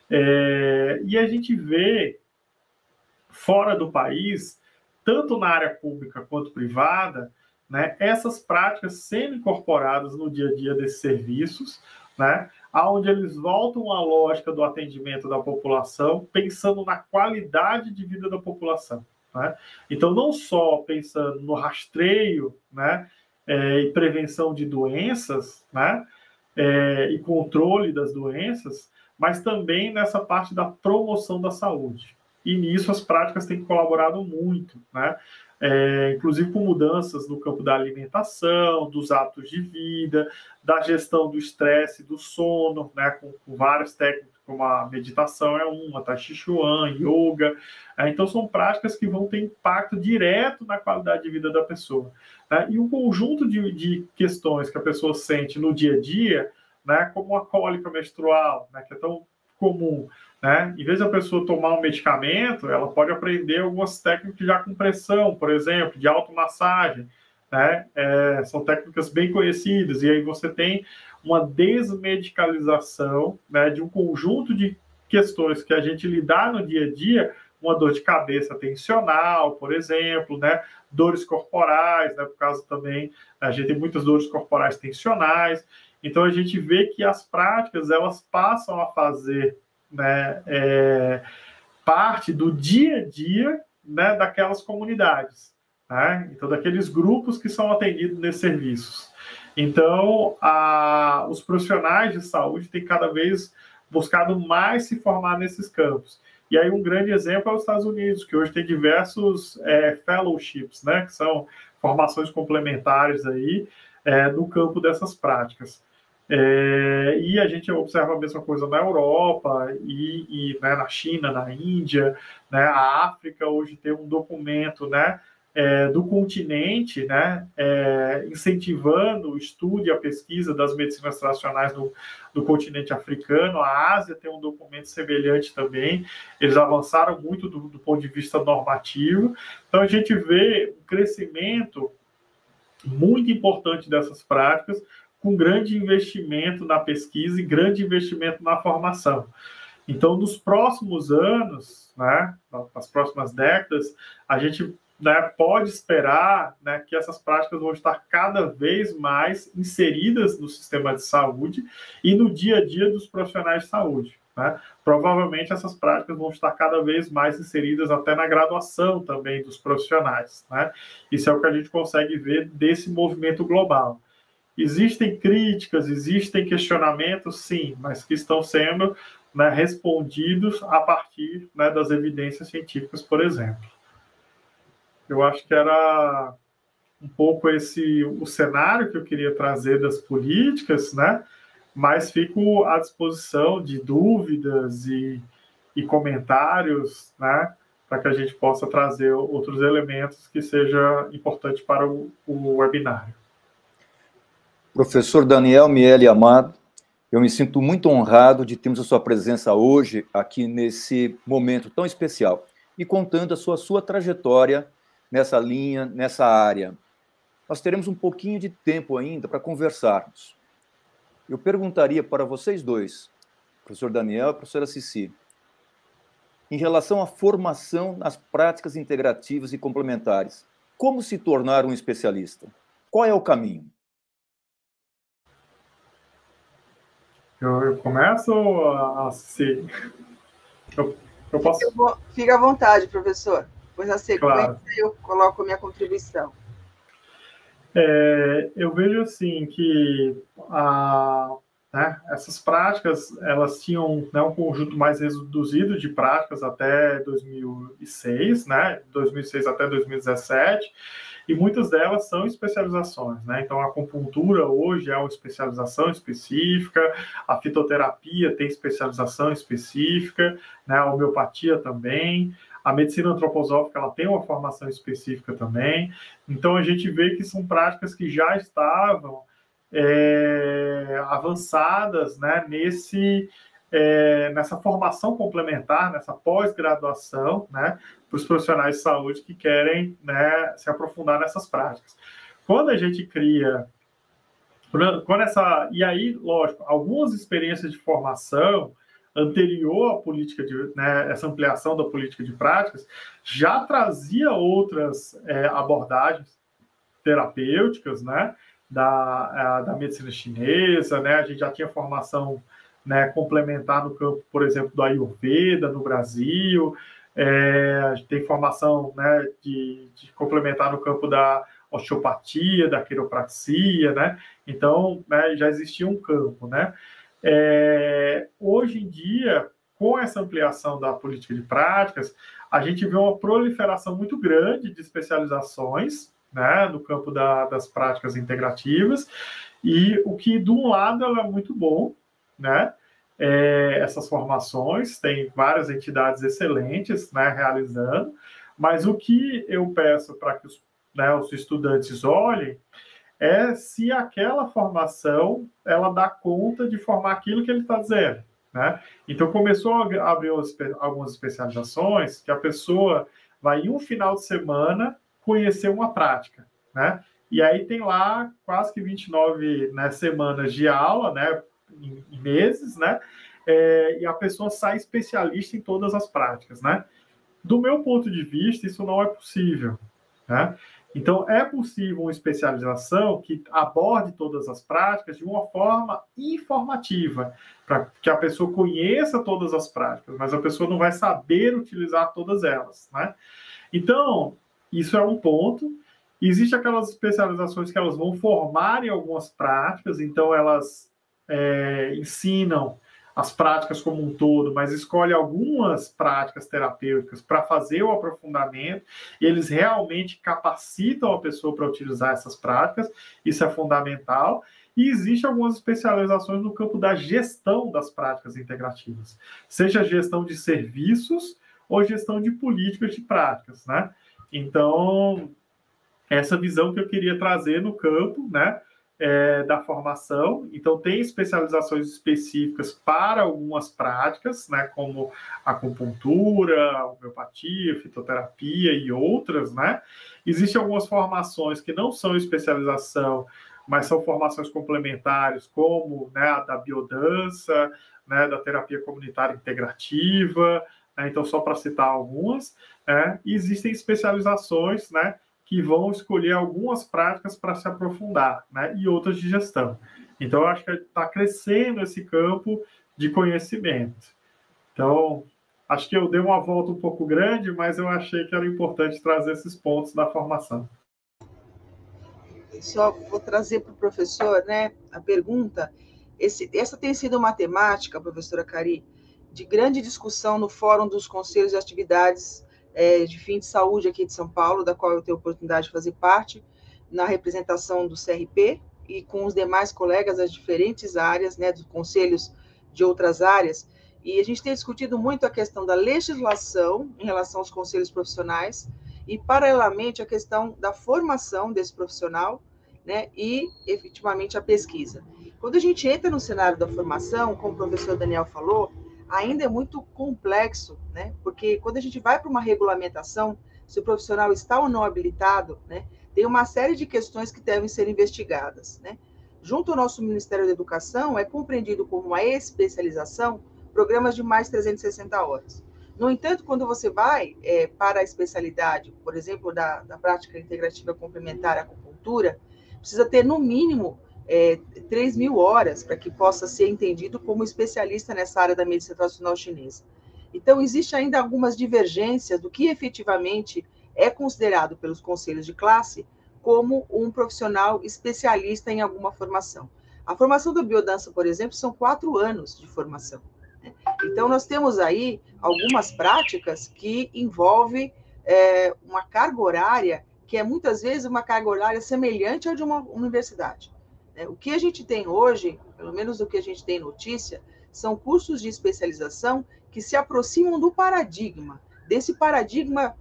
E a gente vê fora do país, tanto na área pública quanto privada, né, essas práticas sendo incorporadas no dia a dia desses serviços, né, onde eles voltam à lógica do atendimento da população, pensando na qualidade de vida da população, né? Então, não só pensando no rastreio, né, e prevenção de doenças, né, e controle das doenças, mas também nessa parte da promoção da saúde. E nisso as práticas têm colaborado muito, né? Inclusive com mudanças no campo da alimentação, dos hábitos de vida, da gestão do estresse, do sono, né? Com várias técnicas, como a meditação é uma, Tai Chi Chuan, yoga. Então são práticas que vão ter impacto direto na qualidade de vida da pessoa, né? E um conjunto de questões que a pessoa sente no dia a dia, né? Como a cólica menstrual, né? Que é tão comum, né? Em vez da pessoa tomar um medicamento, ela pode aprender algumas técnicas já com pressão, por exemplo, de automassagem, né? São técnicas bem conhecidas, e aí você tem uma desmedicalização, né, de um conjunto de questões que a gente lidar no dia a dia, uma dor de cabeça tensional, por exemplo, né? Dores corporais, né? Por causa também, a gente tem muitas dores corporais tensionais. Então a gente vê que as práticas elas passam a fazer, né, parte do dia a dia, né, daquelas comunidades, né? Então daqueles grupos que são atendidos nesses serviços. Então os profissionais de saúde têm cada vez buscado mais se formar nesses campos. E aí um grande exemplo é os Estados Unidos, que hoje tem diversos fellowships, né, que são formações complementares aí no campo dessas práticas. E a gente observa a mesma coisa na Europa e né, na China, na Índia, né, a África hoje tem um documento, né, do continente, né, incentivando o estudo e a pesquisa das medicinas tradicionais no continente africano. A Ásia tem um documento semelhante também. Eles avançaram muito do ponto de vista normativo. Então a gente vê um crescimento muito importante dessas práticas, com grande investimento na pesquisa e grande investimento na formação. Então, nos próximos anos, né, nas próximas décadas, a gente, né, pode esperar, né, que essas práticas vão estar cada vez mais inseridas no sistema de saúde e no dia a dia dos profissionais de saúde, né? Provavelmente essas práticas vão estar cada vez mais inseridas até na graduação também dos profissionais, né? Isso é o que a gente consegue ver desse movimento global. Existem críticas, existem questionamentos, sim, mas que estão sendo, né, respondidos a partir, né, das evidências científicas, por exemplo. Eu acho que era um pouco o cenário que eu queria trazer das políticas, né? Mas fico à disposição de dúvidas e comentários, né? Para que a gente possa trazer outros elementos que seja importante para o webinário. Professor Daniel Miele Amado, eu me sinto muito honrado de termos a sua presença hoje aqui nesse momento tão especial e contando a sua trajetória nessa linha, nessa área. Nós teremos um pouquinho de tempo ainda para conversarmos. Eu perguntaria para vocês dois, professor Daniel e professora Cici, em relação à formação nas práticas integrativas e complementares, como se tornar um especialista? Qual é o caminho? Eu começo a se... eu posso... Fica à vontade, professor. Pois na sequência Claro. eu coloco a minha contribuição. Eu vejo assim que essas práticas elas tinham, né, um conjunto mais reduzido de práticas até 2006, né, 2006 até 2017, e muitas delas são especializações, né? Então a acupuntura hoje é uma especialização específica, a fitoterapia tem especialização específica, né? A homeopatia também. A medicina antroposófica ela tem uma formação específica também. Então, a gente vê que são práticas que já estavam avançadas, né, nessa formação complementar, nessa pós-graduação, né, para os profissionais de saúde que querem, né, se aprofundar nessas práticas. Quando a gente cria... E aí, lógico, algumas experiências de formação anterior à política né, essa ampliação da política de práticas já trazia outras abordagens terapêuticas, né, da medicina chinesa, né, a gente já tinha formação, né, complementar no campo, por exemplo, do Ayurveda no Brasil, a gente tem formação, né, de complementar no campo da osteopatia, da quiropraxia, né, então, né, já existia um campo, né. Hoje em dia, com essa ampliação da política de práticas, a gente vê uma proliferação muito grande de especializações, né, no campo das práticas integrativas, e o que, de um lado, é muito bom, né, essas formações, tem várias entidades excelentes, né, realizando, mas o que eu peço para que os estudantes olhem é se aquela formação ela dá conta de formar aquilo que ele está dizendo, né? Então começou a abrir algumas especializações que a pessoa vai em um final de semana conhecer uma prática, né? E aí tem lá quase que 29, né, semanas de aula, né, em meses, né? E a pessoa sai especialista em todas as práticas, né? Do meu ponto de vista, isso não é possível, né? Então, é possível uma especialização que aborde todas as práticas de uma forma informativa, para que a pessoa conheça todas as práticas, mas a pessoa não vai saber utilizar todas elas, né? Então, isso é um ponto. Existem aquelas especializações que elas vão formar em algumas práticas, então elas ensinam as práticas como um todo, mas escolhe algumas práticas terapêuticas para fazer o aprofundamento, e eles realmente capacitam a pessoa para utilizar essas práticas, isso é fundamental. E existem algumas especializações no campo da gestão das práticas integrativas, seja gestão de serviços ou gestão de políticas de práticas, né? Então, essa visão que eu queria trazer no campo, né, da formação. Então, tem especializações específicas para algumas práticas, né, como acupuntura, homeopatia, fitoterapia e outras, né? Existem algumas formações que não são especialização, mas são formações complementares, como, né, a da biodança, né, da terapia comunitária integrativa, né? Então, só para citar algumas, né? E existem especializações, né, que vão escolher algumas práticas para se aprofundar, né, e outras de gestão. Então, eu acho que está crescendo esse campo de conhecimento. Então, acho que eu dei uma volta um pouco grande, mas eu achei que era importante trazer esses pontos da formação. Só vou trazer para o professor, né, a pergunta. Essa tem sido uma temática, professora Cari, de grande discussão no Fórum dos Conselhos de Atividades de Fim de Saúde aqui de São Paulo, da qual eu tenho a oportunidade de fazer parte, na representação do CRP e com os demais colegas das diferentes áreas, né, dos conselhos de outras áreas, e a gente tem discutido muito a questão da legislação em relação aos conselhos profissionais e, paralelamente, a questão da formação desse profissional, né, e, efetivamente, a pesquisa. Quando a gente entra no cenário da formação, como o professor Daniel falou, ainda é muito complexo, né? Porque quando a gente vai para uma regulamentação, se o profissional está ou não habilitado, né, tem uma série de questões que devem ser investigadas, né? Junto ao nosso Ministério da Educação, é compreendido como uma especialização programas de mais 360 horas. No entanto, quando você vai para a especialidade, por exemplo, da prática integrativa complementar à acupuntura, precisa ter, no mínimo, 3.000 horas para que possa ser entendido como especialista nessa área da medicina tradicional chinesa. Então, existe ainda algumas divergências do que efetivamente é considerado pelos conselhos de classe como um profissional especialista em alguma formação. A formação da biodança, por exemplo, são 4 anos de formação. Então, nós temos aí algumas práticas que envolvem uma carga horária que é muitas vezes uma carga horária semelhante à de uma universidade. O que a gente tem hoje, pelo menos o que a gente tem notícia, são cursos de especialização que se aproximam do paradigma, desse paradigma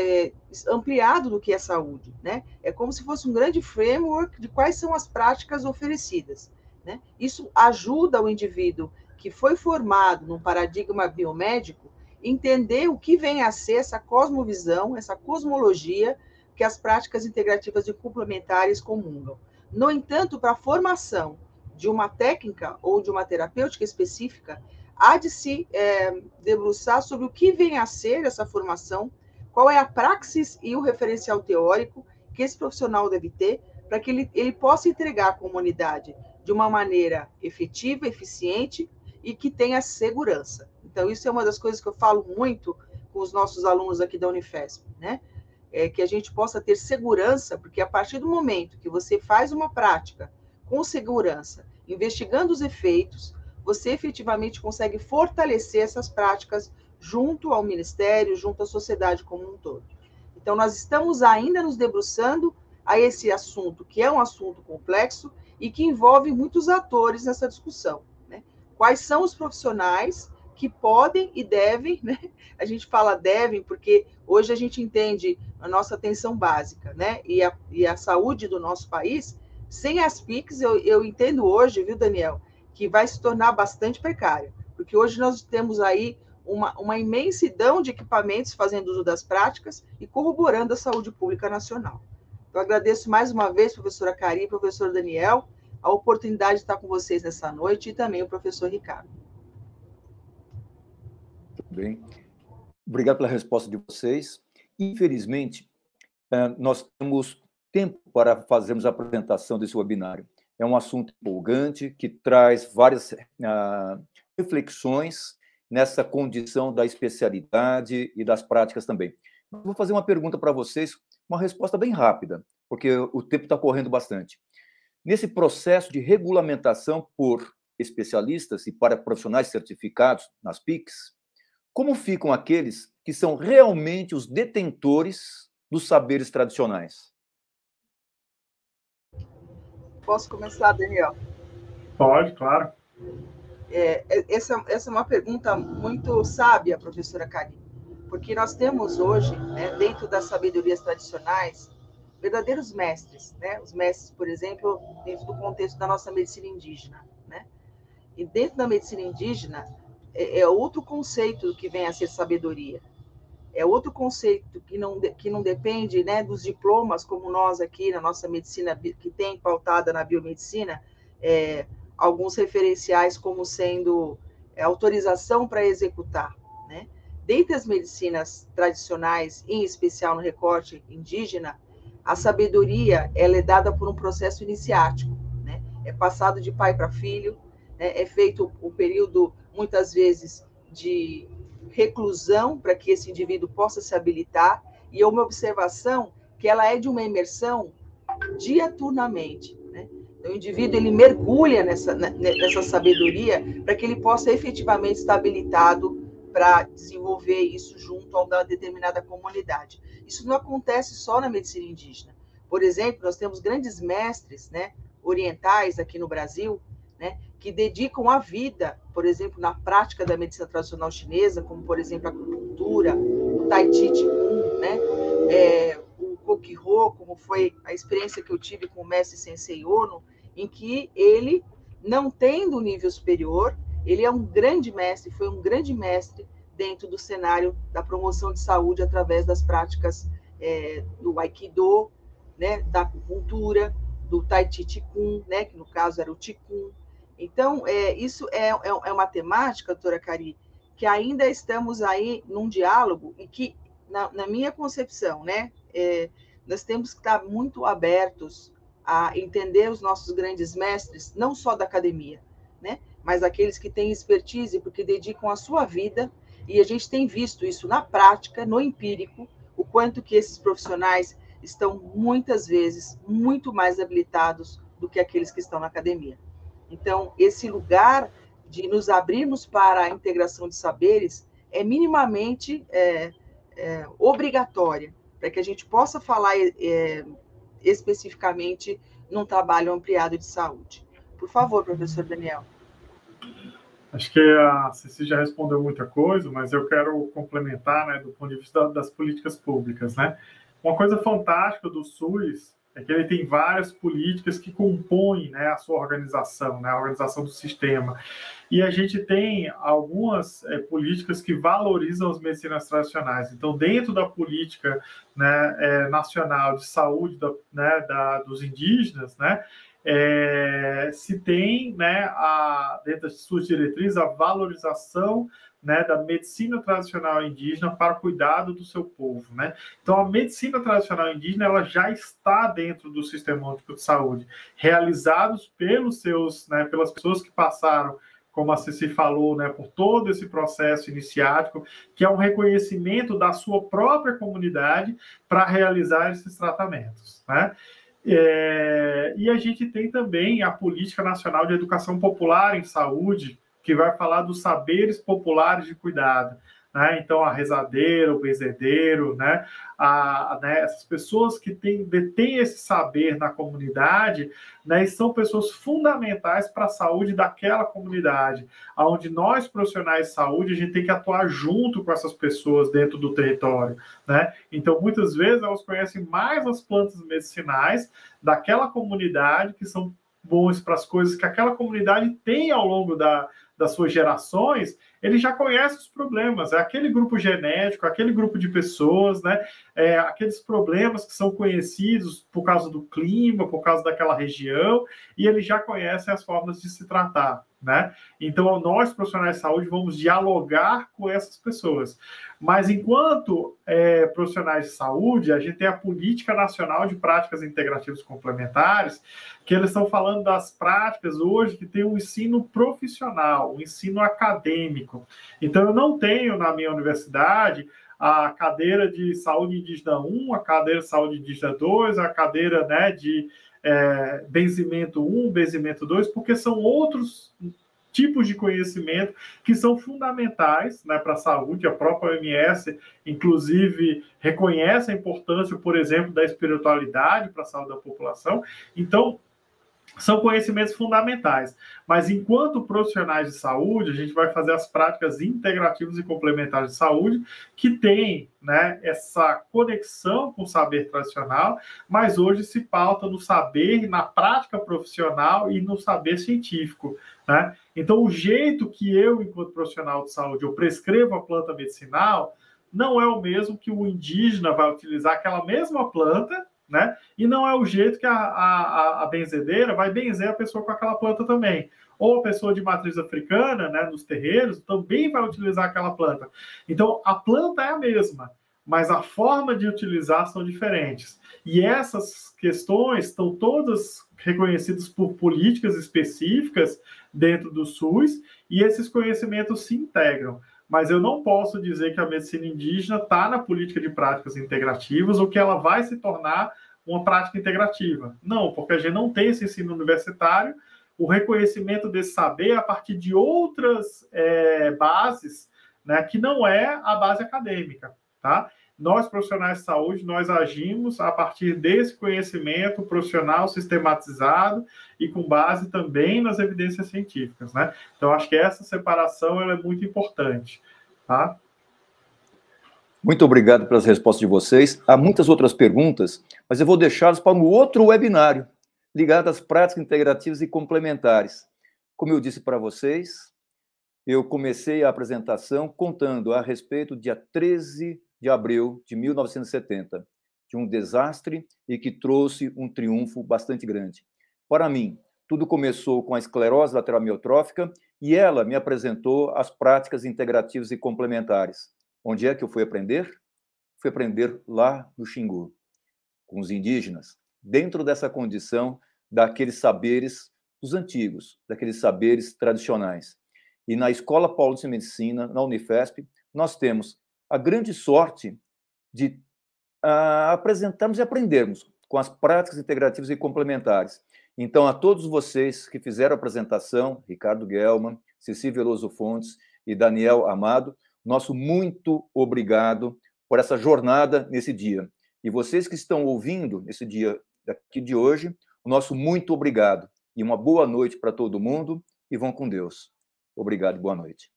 ampliado do que é saúde, né? É como se fosse um grande framework de quais são as práticas oferecidas, né? Isso ajuda o indivíduo que foi formado num paradigma biomédico entender o que vem a ser essa cosmovisão, essa cosmologia que as práticas integrativas e complementares comungam. No entanto, para a formação de uma técnica ou de uma terapêutica específica, há de se debruçar sobre o que vem a ser essa formação, qual é a praxis e o referencial teórico que esse profissional deve ter para que ele possa entregar à comunidade de uma maneira efetiva, eficiente e que tenha segurança. Então, isso é uma das coisas que eu falo muito com os nossos alunos aqui da Unifesp, né? Que a gente possa ter segurança, porque a partir do momento que você faz uma prática com segurança, investigando os efeitos, você efetivamente consegue fortalecer essas práticas junto ao Ministério, junto à sociedade como um todo. Então, nós estamos ainda nos debruçando a esse assunto, que é um assunto complexo e que envolve muitos atores nessa discussão, né? Quais são os profissionais que podem e devem, né? A gente fala devem porque hoje a gente entende a nossa atenção básica, né? E a saúde do nosso país, sem as PICs, eu entendo hoje, viu, Daniel, que vai se tornar bastante precária, porque hoje nós temos aí uma imensidão de equipamentos fazendo uso das práticas e corroborando a saúde pública nacional. Eu agradeço mais uma vez, professora Cari e professor Daniel, a oportunidade de estar com vocês nessa noite e também o professor Ricardo. Bem, obrigado pela resposta de vocês. Infelizmente, nós temos tempo para fazermos a apresentação desse webinário. É um assunto empolgante que traz várias reflexões nessa condição da especialidade e das práticas também. Vou fazer uma pergunta para vocês, uma resposta bem rápida, porque o tempo está correndo bastante. Nesse processo de regulamentação por especialistas e para profissionais certificados nas PICs, como ficam aqueles que são realmente os detentores dos saberes tradicionais? Posso começar, Daniel? Pode, claro. Essa é uma pergunta muito sábia, professora Cari, porque nós temos hoje, né, dentro das sabedorias tradicionais, verdadeiros mestres, né? Os mestres, por exemplo, dentro do contexto da nossa medicina indígena, né? E dentro da medicina indígena, é outro conceito que vem a ser sabedoria. É outro conceito que não depende, né, dos diplomas, como nós aqui na nossa medicina, que tem pautada na biomedicina, alguns referenciais como sendo autorização para executar, né? Dentre as medicinas tradicionais, em especial no recorte indígena, a sabedoria ela é dada por um processo iniciático, né? É passado de pai para filho, né? É feito o período, muitas vezes, de reclusão para que esse indivíduo possa se habilitar, e é uma observação que ela é de uma imersão diaturnamente, né? Então, o indivíduo ele mergulha nessa sabedoria para que ele possa efetivamente estar habilitado para desenvolver isso junto a uma determinada comunidade. Isso não acontece só na medicina indígena. Por exemplo, nós temos grandes mestres, né, orientais aqui no Brasil, né, que dedicam a vida, por exemplo, na prática da medicina tradicional chinesa, como, por exemplo, a acupuntura, o Tai Chi Qigong, né, o Koki-Rô, como foi a experiência que eu tive com o mestre Sensei Ono, em que ele, não tendo nível superior, ele é um grande mestre, foi um grande mestre dentro do cenário da promoção de saúde através das práticas do Aikido, né, da acupuntura, do Tai Chi Qigong, né, que no caso era o Qigong. Então, isso é uma temática, doutora Cari, que ainda estamos aí num diálogo e que, na minha concepção, né, nós temos que estar muito abertos a entender os nossos grandes mestres, não só da academia, né? Mas aqueles que têm expertise, porque dedicam a sua vida, e a gente tem visto isso na prática, no empírico, o quanto que esses profissionais estão, muitas vezes, muito mais habilitados do que aqueles que estão na academia. Então, esse lugar de nos abrirmos para a integração de saberes é minimamente obrigatória, para que a gente possa falar especificamente num trabalho ampliado de saúde. Por favor, professor Daniel. Acho que a Ceci já respondeu muita coisa, mas eu quero complementar, né, do ponto de vista das políticas públicas, né? Uma coisa fantástica do SUS é que ele tem várias políticas que compõem, né, a sua organização, né, a organização do sistema. E a gente tem algumas políticas que valorizam as medicinas tradicionais. Então, dentro da política, né, nacional de saúde dos indígenas, né, se tem, né, dentro das suas diretrizes, a valorização, né, da medicina tradicional indígena para o cuidado do seu povo, né? Então, a medicina tradicional indígena ela já está dentro do Sistema Único de Saúde, realizados pelos seus, né, pelas pessoas que passaram, como a Ceci falou, né, por todo esse processo iniciático, que é um reconhecimento da sua própria comunidade para realizar esses tratamentos, né? E a gente tem também a Política Nacional de Educação Popular em Saúde, que vai falar dos saberes populares de cuidado, né? Então, a rezadeira, o benzedeiro, né? Essas pessoas que detêm esse saber na comunidade, né? E são pessoas fundamentais para a saúde daquela comunidade, onde nós, profissionais de saúde, a gente tem que atuar junto com essas pessoas dentro do território, né? Então, muitas vezes, elas conhecem mais as plantas medicinais daquela comunidade, que são bons para as coisas que aquela comunidade tem ao longo das suas gerações. Ele já conhece os problemas, é aquele grupo genético, aquele grupo de pessoas, né? Aqueles problemas que são conhecidos por causa do clima, por causa daquela região, e ele já conhece as formas de se tratar, né? Então, nós, profissionais de saúde, vamos dialogar com essas pessoas. Mas, enquanto profissionais de saúde, a gente tem a Política Nacional de Práticas Integrativas Complementares, que eles estão falando das práticas hoje que tem um ensino profissional, um ensino acadêmico. Então, eu não tenho na minha universidade a cadeira de saúde indígena 1, a cadeira de saúde indígena 2, a cadeira, né, de benzimento 1, benzimento 2, porque são outros tipos de conhecimento que são fundamentais, né, para a saúde. A própria OMS, inclusive, reconhece a importância, por exemplo, da espiritualidade para a saúde da população. Então, são conhecimentos fundamentais. Mas, enquanto profissionais de saúde, a gente vai fazer as práticas integrativas e complementares de saúde, que tem, né, essa conexão com o saber tradicional, mas hoje se pauta no saber, na prática profissional e no saber científico, né? Então, o jeito que eu, enquanto profissional de saúde, eu prescrevo a planta medicinal, não é o mesmo que o indígena vai utilizar aquela mesma planta, né? E não é o jeito que a benzedeira vai benzer a pessoa com aquela planta também. Ou a pessoa de matriz africana, né, nos terreiros, também vai utilizar aquela planta. Então, a planta é a mesma, mas a forma de utilizar são diferentes. E essas questões estão todas reconhecidas por políticas específicas dentro do SUS, e esses conhecimentos se integram. Mas eu não posso dizer que a medicina indígena está na política de práticas integrativas ou que ela vai se tornar uma prática integrativa. Não, porque a gente não tem esse ensino universitário, o reconhecimento desse saber a partir de outras bases, né, que não é a base acadêmica, tá? Nós, profissionais de saúde, nós agimos a partir desse conhecimento profissional sistematizado e com base também nas evidências científicas, né? Então, acho que essa separação ela é muito importante, tá? Muito obrigado pelas respostas de vocês. Há muitas outras perguntas, mas eu vou deixá-las para um outro webinário, ligado às práticas integrativas e complementares. Como eu disse para vocês, eu comecei a apresentação contando a respeito do dia 13 de abril de 1970, de um desastre e que trouxe um triunfo bastante grande. Para mim, tudo começou com a esclerose lateral amiotrófica e ela me apresentou as práticas integrativas e complementares. Onde é que eu fui aprender? Fui aprender lá no Xingu, com os indígenas. dentro dessa condição daqueles saberes dos antigos, daqueles saberes tradicionais. E na Escola Paulista de Medicina, na Unifesp, nós temos a grande sorte de apresentarmos e aprendermos com as práticas integrativas e complementares. Então, a todos vocês que fizeram a apresentação, Ricardo Gelman, Ceci Veloso Fontes e Daniel Amado, nosso muito obrigado por essa jornada nesse dia. E vocês que estão ouvindo nesse dia aqui de hoje, o nosso muito obrigado. E uma boa noite para todo mundo e vão com Deus. Obrigado e boa noite.